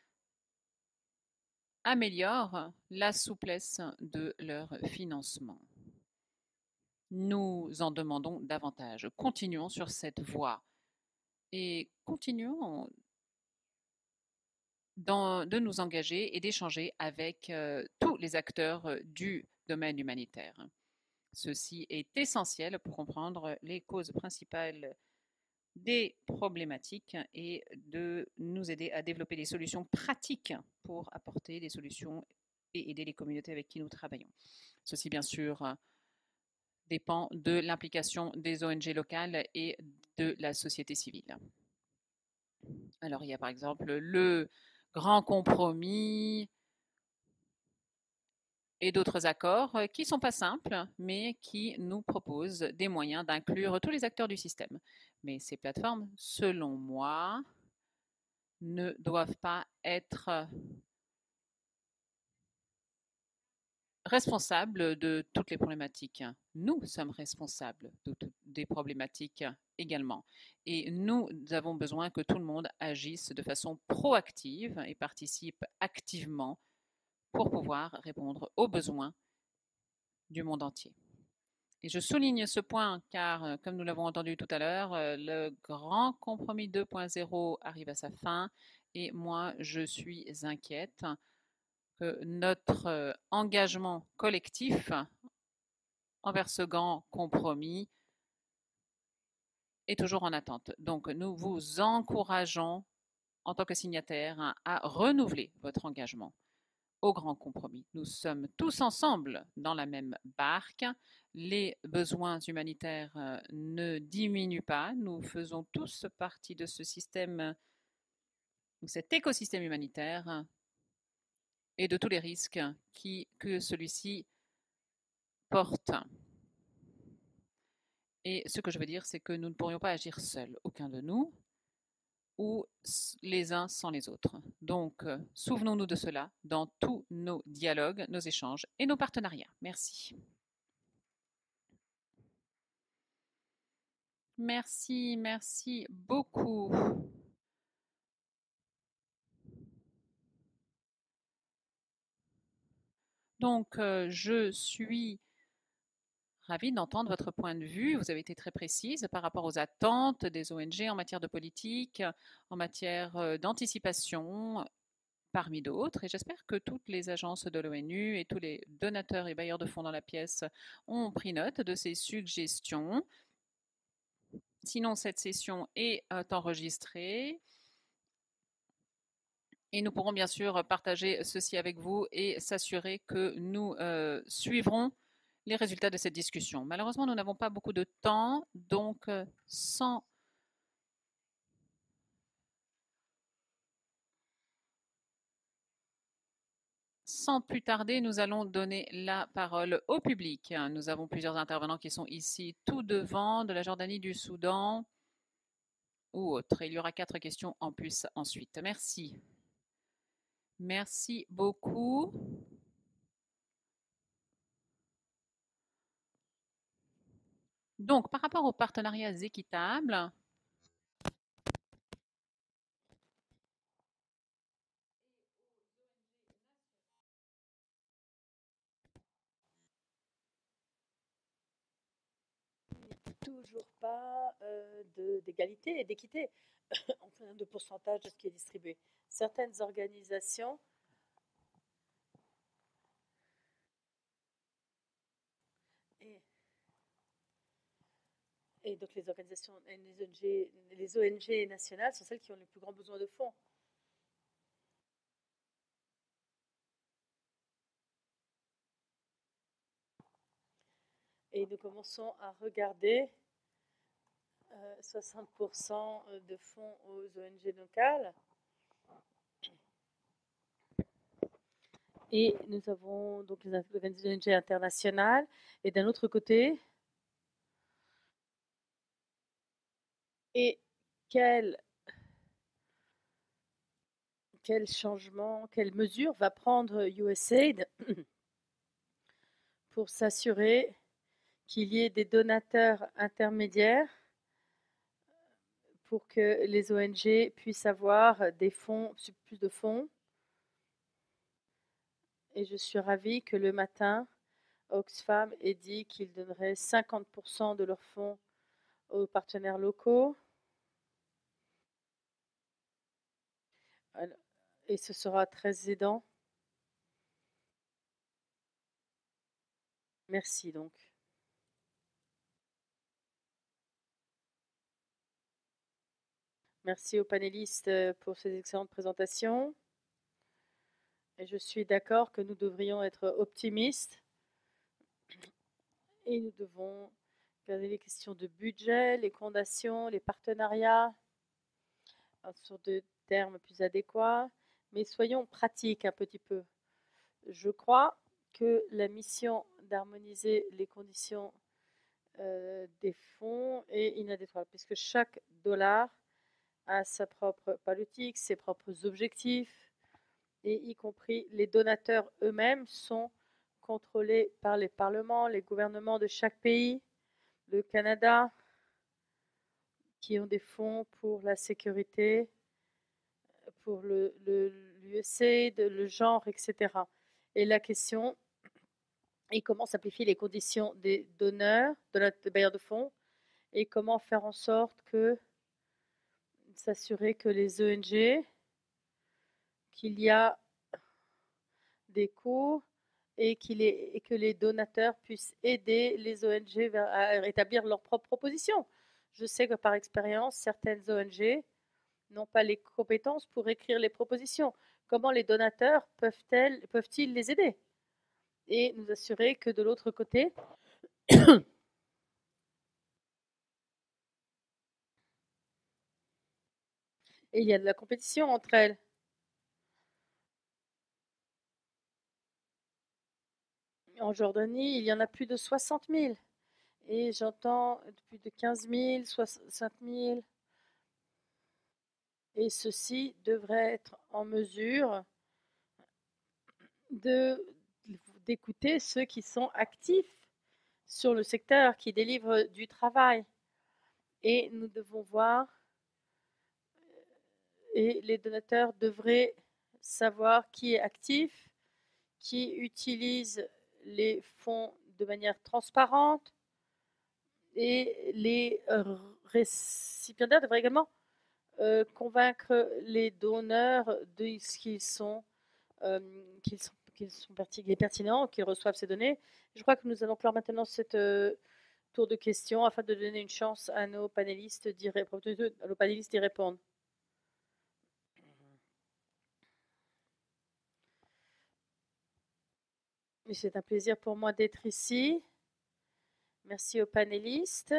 améliorent la souplesse de leur financement. Nous en demandons davantage. Continuons sur cette voie et continuons de nous engager et d'échanger avec tous les acteurs du domaine humanitaire. Ceci est essentiel pour comprendre les causes principales des problématiques et de nous aider à développer des solutions pratiques pour apporter des solutions et aider les communautés avec qui nous travaillons. Ceci, bien sûr, dépend de l'implication des ONG locales et de la société civile. Alors, il y a par exemple le grand compromis et d'autres accords qui ne sont pas simples, mais qui nous proposent des moyens d'inclure tous les acteurs du système. Mais ces plateformes, selon moi, ne doivent pas être responsables de toutes les problématiques. Nous sommes responsables des problématiques également. Et nous avons besoin que tout le monde agisse de façon proactive et participe activement pour pouvoir répondre aux besoins du monde entier. Et je souligne ce point car, comme nous l'avons entendu tout à l'heure, le grand compromis 2.0 arrive à sa fin et moi, je suis inquiète que notre engagement collectif envers ce grand compromis est toujours en attente. Donc, nous vous encourageons en tant que signataires à renouveler votre engagement au grand compromis. Nous sommes tous ensemble dans la même barque. Les besoins humanitaires ne diminuent pas. Nous faisons tous partie de ce système, cet écosystème humanitaire et de tous les risques que celui-ci porte. Et ce que je veux dire, c'est que nous ne pourrions pas agir seuls, aucun de nous, ou les uns sans les autres. Donc, souvenons-nous de cela dans tous nos dialogues, nos échanges et nos partenariats. Merci. Merci, merci beaucoup. Donc, je suis ravie d'entendre votre point de vue. Vous avez été très précise par rapport aux attentes des ONG en matière de politique, en matière d'anticipation, parmi d'autres. Et j'espère que toutes les agences de l'ONU et tous les donateurs et bailleurs de fonds dans la pièce ont pris note de ces suggestions. Sinon, cette session est enregistrée. Et nous pourrons bien sûr partager ceci avec vous et s'assurer que nous suivrons les résultats de cette discussion. Malheureusement, nous n'avons pas beaucoup de temps, donc sans plus tarder, nous allons donner la parole au public. Nous avons plusieurs intervenants qui sont ici tout devant, de la Jordanie, du Soudan ou autre. Il y aura 4 questions en plus ensuite. Merci. Merci beaucoup. Donc, par rapport aux partenariats équitables, Toujours pas d'égalité et d'équité en termes de pourcentage de ce qui est distribué. Certaines organisations et donc les organisations, les ONG nationales sont celles qui ont les plus grands besoins de fonds. Et nous commençons à regarder 60% de fonds aux ONG locales. Et nous avons donc les ONG internationales. Et d'un autre côté, et quel changement, quelle mesure va prendre USAID pour s'assurer qu'il y ait des donateurs intermédiaires pour que les ONG puissent avoir des fonds, plus de fonds. Et je suis ravie que le matin, Oxfam ait dit qu'ils donneraient 50% de leurs fonds aux partenaires locaux. Et ce sera très aidant. Merci donc. Merci aux panélistes pour ces excellentes présentations. Et je suis d'accord que nous devrions être optimistes. Et nous devons regarder les questions de budget, les fondations, les partenariats, sur des termes plus adéquats. Mais soyons pratiques un petit peu. Je crois que la mission d'harmoniser les conditions des fonds est inadéquat, puisque chaque dollar a sa propre politique, ses propres objectifs, et y compris les donateurs eux-mêmes sont contrôlés par les parlements, les gouvernements de chaque pays, le Canada, qui ont des fonds pour la sécurité, pour l'USAID, le genre, etc. Et la question est comment simplifier les conditions des donneurs, des bailleurs de fonds, et comment faire en sorte que s'assurer que les ONG, qu'il y a des cours et que les donateurs puissent aider les ONG à établir leurs propres propositions. Je sais que par expérience, certaines ONG n'ont pas les compétences pour écrire les propositions. Comment les donateurs peuvent-ils les aider et nous assurer que de l'autre côté, il y a de la compétition entre elles. En Jordanie, il y en a plus de 60 000 et j'entends plus de 15 000, 65 000. Et ceux-ci devraient être en mesure d'écouter ceux qui sont actifs sur le secteur, qui délivrent du travail. Et nous devons voir, et les donateurs devraient savoir qui est actif, qui utilise les fonds de manière transparente, et les récipiendaires devraient également convaincre les donneurs de ce qu'ils sont pertinents, qu'ils reçoivent ces données. Je crois que nous allons clore maintenant cette tour de questions afin de donner une chance à nos panélistes d'y répondre. C'est un plaisir pour moi d'être ici. Merci aux panélistes.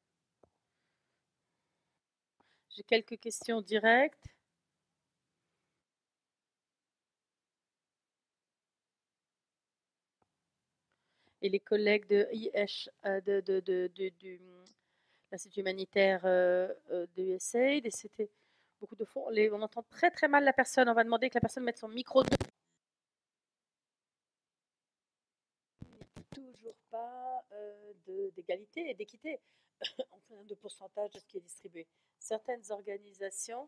J'ai quelques questions directes. Et les collègues de l'Institut humanitaire de USAID, et c'était beaucoup de fonds. On entend très très mal la personne. On va demander que la personne mette son micro. Toujours pas d'égalité et d'équité en termes de pourcentage de ce qui est distribué. Certaines organisations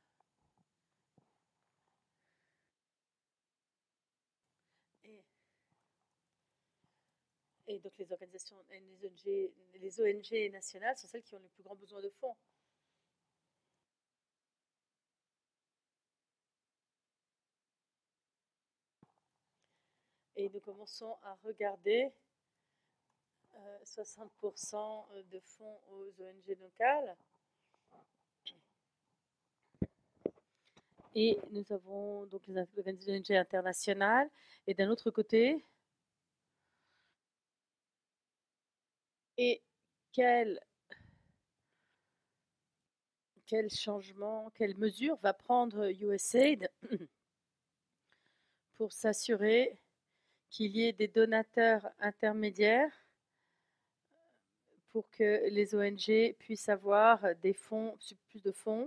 et donc les organisations, les ONG nationales sont celles qui ont les plus grands besoins de fonds. Et nous commençons à regarder 60% de fonds aux ONG locales. Et nous avons donc les ONG internationales. Et d'un autre côté, et quel changement, quelle mesure va prendre USAID pour s'assurer qu'il y ait des donateurs intermédiaires pour que les ONG puissent avoir des fonds, plus de fonds.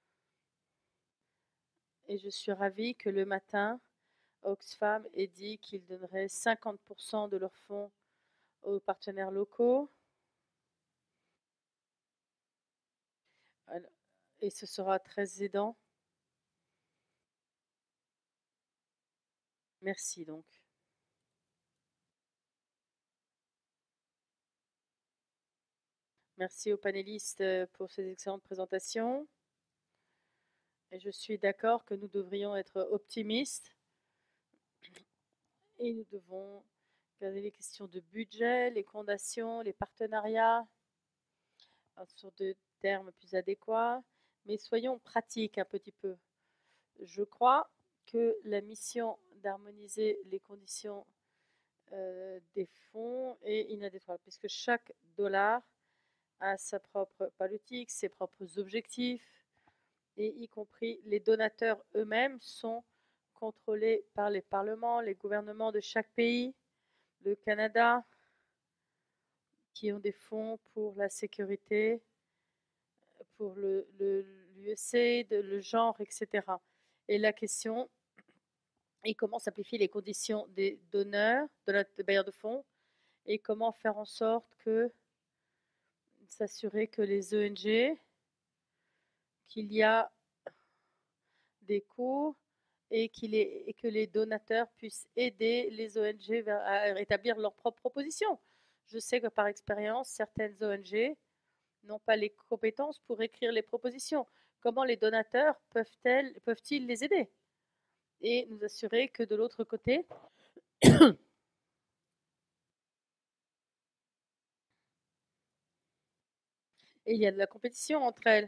Et je suis ravie que le matin, Oxfam ait dit qu'ils donneraient 50% de leurs fonds aux partenaires locaux. Et ce sera très aidant. Merci donc. Merci aux panélistes pour ces excellentes présentations. Et je suis d'accord que nous devrions être optimistes et nous devons regarder les questions de budget, les fondations, les partenariats sur des termes plus adéquats, mais soyons pratiques un petit peu. Je crois que la mission d'harmoniser les conditions des fonds est inadéquate, puisque chaque dollar a sa propre politique, ses propres objectifs, et y compris les donateurs eux-mêmes sont contrôlés par les parlements, les gouvernements de chaque pays, le Canada, qui ont des fonds pour la sécurité, pour l'USAID, le genre, etc. Et la question est comment simplifier les conditions des donneurs, des bailleurs de fonds, et comment faire en sorte que s'assurer que les ONG, qu'il y a des cours et que les donateurs puissent aider les ONG à établir leurs propres propositions. Je sais que par expérience, certaines ONG n'ont pas les compétences pour écrire les propositions. Comment les donateurs peuvent-ils les aider et nous assurer que de l'autre côté, il y a de la compétition entre elles.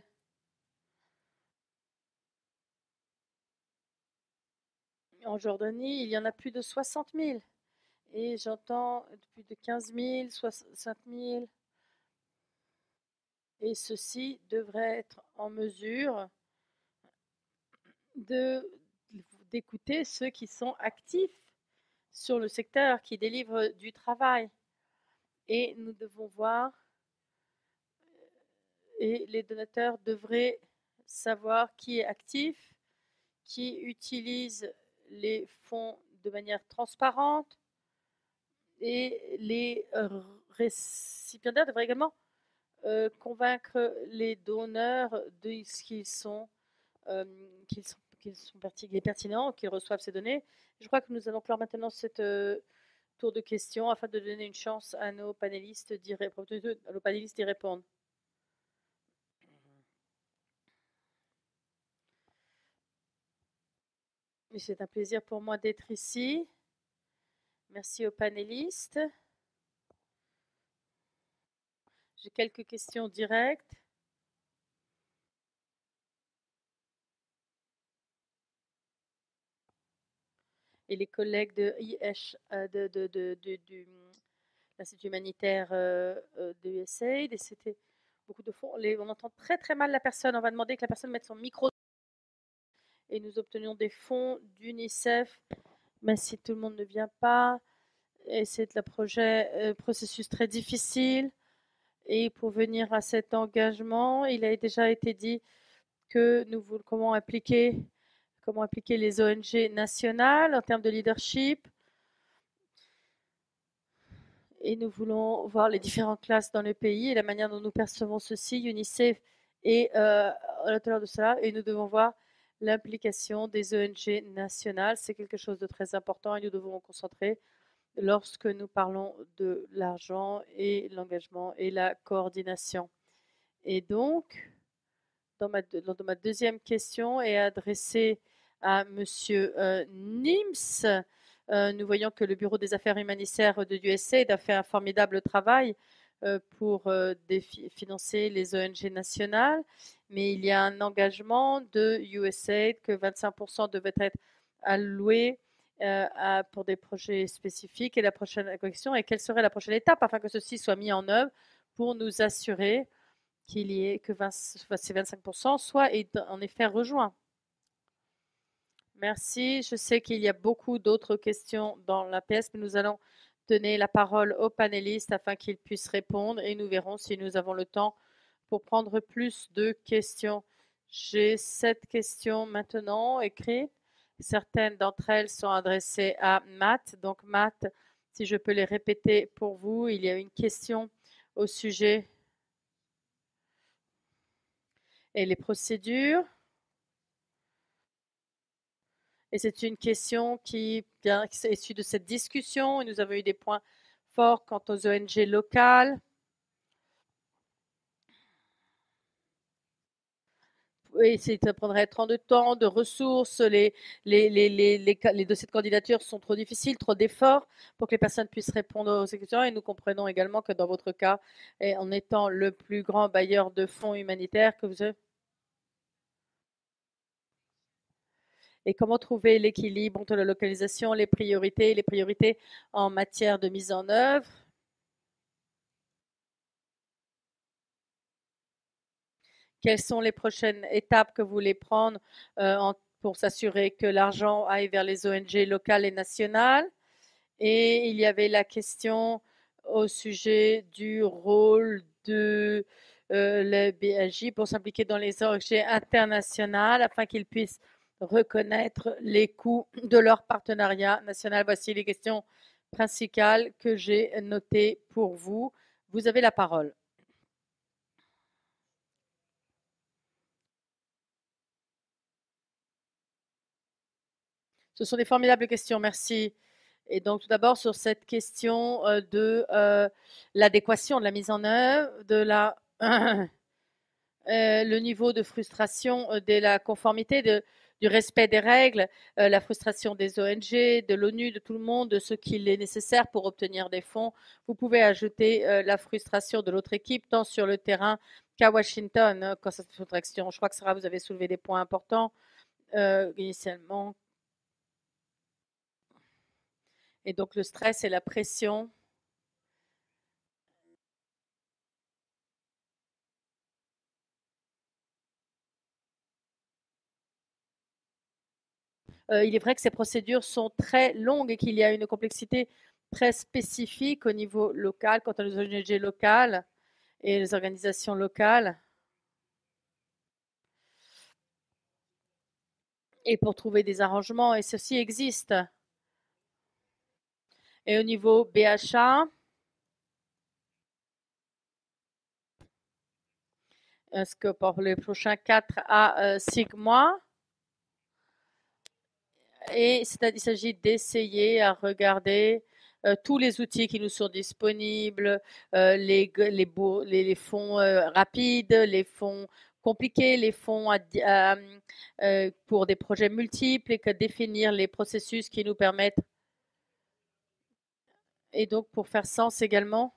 En Jordanie, il y en a plus de 60 000 et j'entends plus de 15 000, 60 000. Et ceux-ci devraient être en mesure d'écouter ceux qui sont actifs sur le secteur, qui délivrent du travail. Et nous devons voir, et les donateurs devraient savoir qui est actif, qui utilise les fonds de manière transparente, et les récipiendaires devraient également convaincre les donneurs de ce qu'ils sont pertinents, qu'ils reçoivent ces données. Je crois que nous allons clore maintenant cette tour de questions afin de donner une chance à nos panélistes d'y répondre. C'est un plaisir pour moi d'être ici. Merci aux panélistes. J'ai quelques questions directes. Et les collègues de l'Institut humanitaire de USAID, et c'était beaucoup de fonds. On entend très très mal la personne. On va demander que la personne mette son micro. Et nous obtenions des fonds d'UNICEF, mais si tout le monde ne vient pas, et c'est un processus très difficile. Et pour venir à cet engagement, il a déjà été dit que nous voulons comment impliquer les ONG nationales en termes de leadership. Et nous voulons voir les différentes classes dans le pays et la manière dont nous percevons ceci. UNICEF est à l'intérieur de cela et nous devons voir l'implication des ONG nationales. C'est quelque chose de très important et nous devons nous concentrer lorsque nous parlons de l'argent et l'engagement et la coordination. Et donc, ma deuxième question est adressée à Monsieur Nims. Nous voyons que le Bureau des affaires humanitaires de USAID a fait un formidable travail pour financer les ONG nationales, mais il y a un engagement de USAID que 25% devait être alloué pour des projets spécifiques. Et la prochaine question est quelle serait la prochaine étape afin que ceci soit mis en œuvre pour nous assurer qu'il y ait que ces 25% soient en effet rejoints. Merci. Je sais qu'il y a beaucoup d'autres questions dans la pièce, mais nous allons donner la parole aux panélistes afin qu'ils puissent répondre et nous verrons si nous avons le temps pour prendre plus de questions. J'ai 7 questions maintenant écrites. Certaines d'entre elles sont adressées à Matt. Donc Matt, si je peux les répéter pour vous, il y a une question au sujet et les procédures. Et c'est une question qui est issue de cette discussion. Et nous avons eu des points forts quant aux ONG locales. Et ça prendrait tant de temps, de ressources. Les dossiers de candidature sont trop difficiles, trop d'efforts pour que les personnes puissent répondre aux questions. Et nous comprenons également que dans votre cas, et en étant le plus grand bailleur de fonds humanitaires que vous avez, et comment trouver l'équilibre entre la localisation, les priorités en matière de mise en œuvre. Quelles sont les prochaines étapes que vous voulez prendre pour s'assurer que l'argent aille vers les ONG locales et nationales? Et il y avait la question au sujet du rôle de le BAJ pour s'impliquer dans les ONG internationales afin qu'ils puissent reconnaître les coûts de leur partenariat national. Voici les questions principales que j'ai notées pour vous. Vous avez la parole. Ce sont des formidables questions, merci. Et donc, tout d'abord, sur cette question de l'adéquation, de la mise en œuvre, de la, le niveau de frustration de la conformité, du respect des règles, la frustration des ONG, de l'ONU, de tout le monde, de ce qu'il est nécessaire pour obtenir des fonds. Vous pouvez ajouter la frustration de l'autre équipe, tant sur le terrain qu'à Washington, quand cette frustration. Je crois que Sarah, vous avez soulevé des points importants initialement. Et donc, le stress et la pression. Il est vrai que ces procédures sont très longues et qu'il y a une complexité très spécifique au niveau local, quant aux ONG locales et les organisations locales. Et pour trouver des arrangements, et ceci existe. Et au niveau BHA, est-ce que pour les prochains 4 à 6 mois, et il s'agit d'essayer à regarder tous les outils qui nous sont disponibles, les fonds rapides, les fonds compliqués, les fonds pour des projets multiples et que définir les processus qui nous permettent. Et donc, pour faire sens également,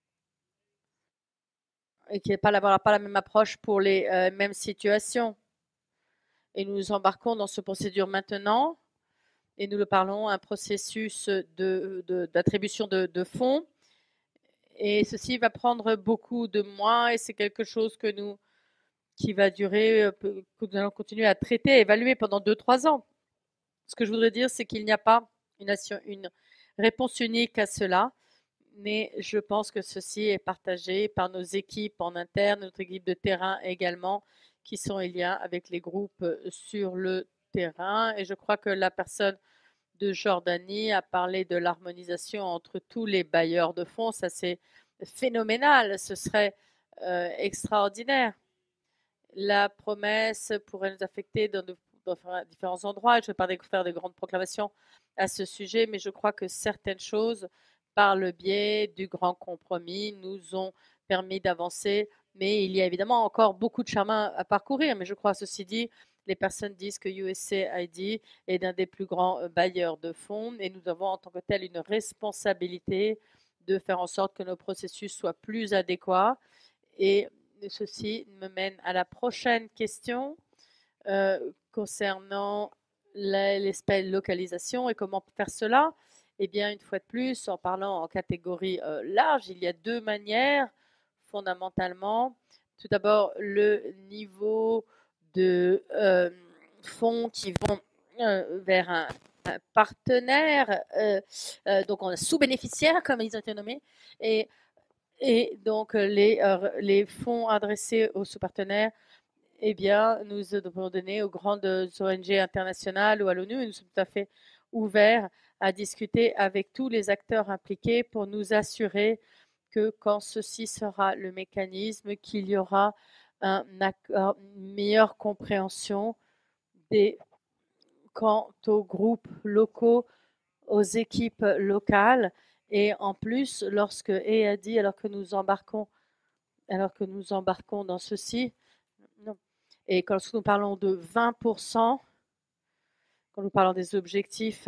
et qu'il n'y ait pas la même approche pour les mêmes situations. Et nous nous embarquons dans ce procédure maintenant et nous le parlons, un processus d'attribution de fonds. Et ceci va prendre beaucoup de mois et c'est quelque chose qui va durer, que nous allons continuer à traiter, à évaluer pendant 2-3 ans. Ce que je voudrais dire, c'est qu'il n'y a pas une réponse unique à cela, mais je pense que ceci est partagé par nos équipes en interne, notre équipe de terrain également, qui sont en lien avec les groupes sur le terrain. Et je crois que la personne de Jordanie a parlé de l'harmonisation entre tous les bailleurs de fonds. Ça, c'est phénoménal. Ce serait extraordinaire. La promesse pourrait nous affecter dans différents endroits. Je ne vais pas faire de grandes proclamations à ce sujet, mais je crois que certaines choses, par le biais du grand compromis, nous ont permis d'avancer. Mais il y a évidemment encore beaucoup de chemin à parcourir. Mais je crois, ceci dit, les personnes disent que USAID est l'un des plus grands bailleurs de fonds et nous avons en tant que tel une responsabilité de faire en sorte que nos processus soient plus adéquats. Et ceci me mène à la prochaine question concernant l'aspect localisation et comment faire cela. Eh bien, une fois de plus, en parlant en catégorie large, il y a deux manières fondamentalement. Tout d'abord, le niveau de fonds qui vont vers un partenaire, donc on a sous-bénéficiaire, comme ils ont été nommés, et donc les fonds adressés aux sous-partenaires, eh bien, nous devons donner aux grandes ONG internationales ou à l'ONU, et nous sommes tout à fait ouverts à discuter avec tous les acteurs impliqués pour nous assurer que quand ceci sera le mécanisme, qu'il y aura une meilleure compréhension quant aux groupes locaux, aux équipes locales. Et en plus, lorsque EAD, alors que nous embarquons dans ceci, non. Et quand nous parlons de 20%, quand nous parlons des objectifs,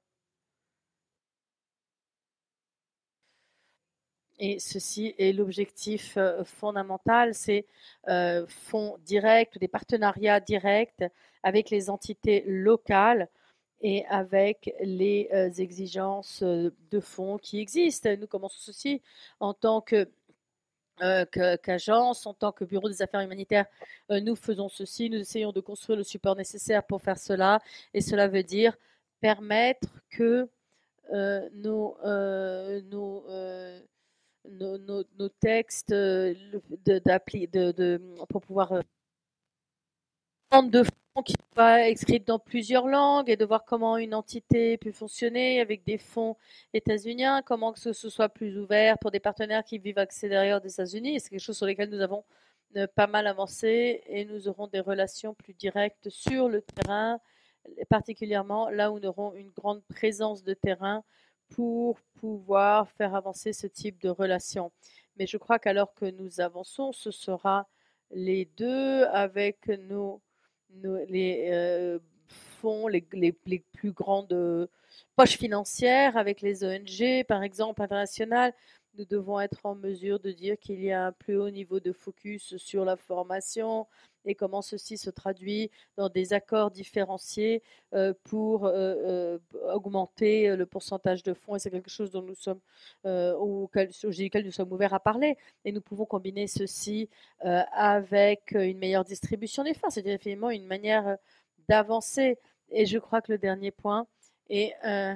et ceci est l'objectif fondamental, c'est fonds directs ou des partenariats directs avec les entités locales et avec les exigences de fonds qui existent. Nous commençons ceci en tant qu'agence, en tant que bureau des affaires humanitaires, nous faisons ceci, nous essayons de construire le support nécessaire pour faire cela, et cela veut dire permettre que nos nos textes pour pouvoir de fonds qui soient écrites dans plusieurs langues et de voir comment une entité peut fonctionner avec des fonds états-uniens, comment que ce soit plus ouvert pour des partenaires qui vivent à l'extérieur des États-Unis. C'est quelque chose sur lequel nous avons pas mal avancé et nous aurons des relations plus directes sur le terrain, particulièrement là où nous aurons une grande présence de terrain pour pouvoir faire avancer ce type de relation. Mais je crois qu'alors que nous avançons, ce sera les deux avec les fonds, les plus grandes poches financières avec les ONG, par exemple, internationales. Nous devons être en mesure de dire qu'il y a un plus haut niveau de focus sur la formation et comment ceci se traduit dans des accords différenciés pour augmenter le pourcentage de fonds. Et c'est quelque chose dont nous sommes, auquel nous sommes ouverts à parler. Et nous pouvons combiner ceci avec une meilleure distribution des fonds. C'est effectivement une manière d'avancer. Et je crois que le dernier point est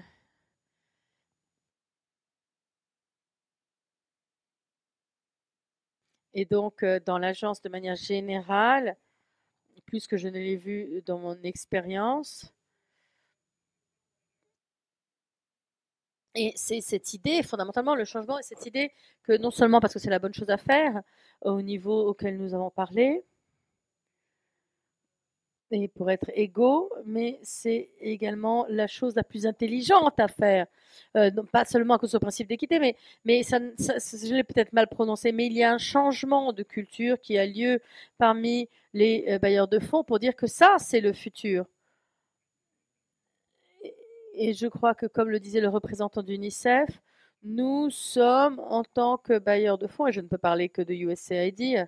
et donc dans l'agence de manière générale, plus que je ne l'ai vu dans mon expérience. Et c'est cette idée, fondamentalement, le changement est cette idée que non seulement parce que c'est la bonne chose à faire au niveau auquel nous avons parlé, et pour être égaux, mais c'est également la chose la plus intelligente à faire. Non, pas seulement à cause du principe d'équité, mais je l'ai peut-être mal prononcé, mais il y a un changement de culture qui a lieu parmi les bailleurs de fonds pour dire que ça, c'est le futur. Et je crois que, comme le disait le représentant d'UNICEF, nous sommes, en tant que bailleurs de fonds, et je ne peux parler que de USAID,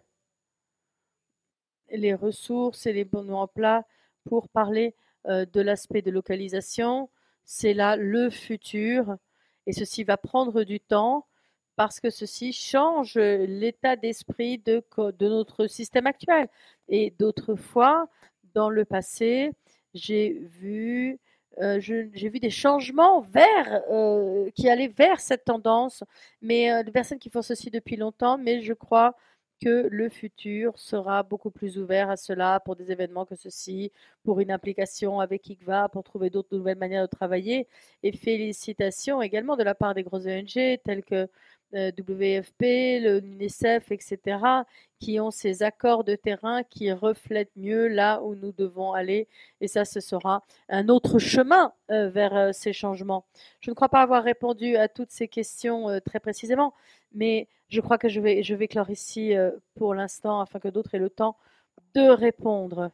les ressources et les bons en plat pour parler de l'aspect de localisation. C'est là le futur et ceci va prendre du temps parce que ceci change l'état d'esprit de notre système actuel. Et d'autres fois, dans le passé, j'ai vu des changements qui allaient vers cette tendance, mais des personnes qui font ceci depuis longtemps, mais je crois que le futur sera beaucoup plus ouvert à cela pour des événements que ceci, pour une implication avec ICVA, pour trouver d'autres nouvelles manières de travailler. Et félicitations également de la part des grosses ONG telles que WFP, l'UNICEF, etc., qui ont ces accords de terrain qui reflètent mieux là où nous devons aller. Et ça, ce sera un autre chemin vers ces changements. Je ne crois pas avoir répondu à toutes ces questions très précisément, mais je crois que je vais clore ici pour l'instant afin que d'autres aient le temps de répondre.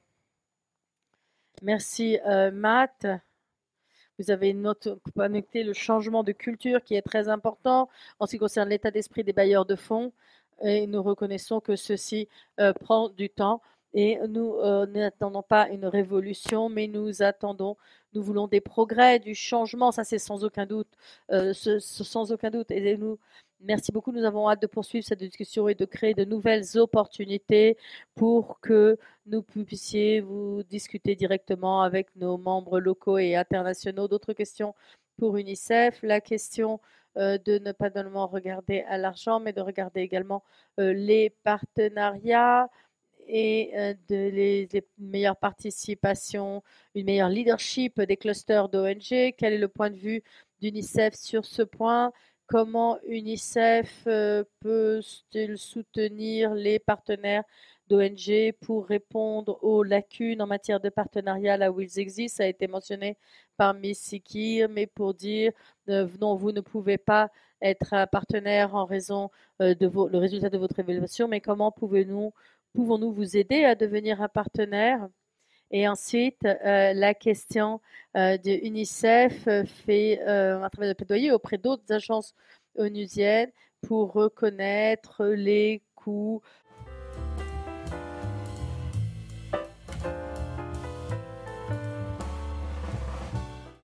Merci Matt. Vous avez noté le changement de culture qui est très important en ce qui concerne l'état d'esprit des bailleurs de fonds et nous reconnaissons que ceci prend du temps et nous n'attendons pas une révolution mais nous voulons des progrès, du changement, ça c'est sans aucun doute, sans aucun doute. Et nous, merci beaucoup, nous avons hâte de poursuivre cette discussion et de créer de nouvelles opportunités pour que nous puissiez vous discuter directement avec nos membres locaux et internationaux. D'autres questions pour UNICEF? La question de ne pas seulement regarder à l'argent, mais de regarder également les partenariats et les meilleures participations, une meilleure leadership des clusters d'ONG. Quel est le point de vue d'UNICEF sur ce point? Comment UNICEF peut-il soutenir les partenaires d'ONG pour répondre aux lacunes en matière de partenariat là où ils existent? Ça a été mentionné par Miss Sikir, mais pour dire non, vous ne pouvez pas être un partenaire en raison le résultat de votre évaluation, mais comment pouvons-nous vous aider à devenir un partenaire? Et ensuite, la question de UNICEF fait un travail de plaidoyer auprès d'autres agences onusiennes pour reconnaître les coûts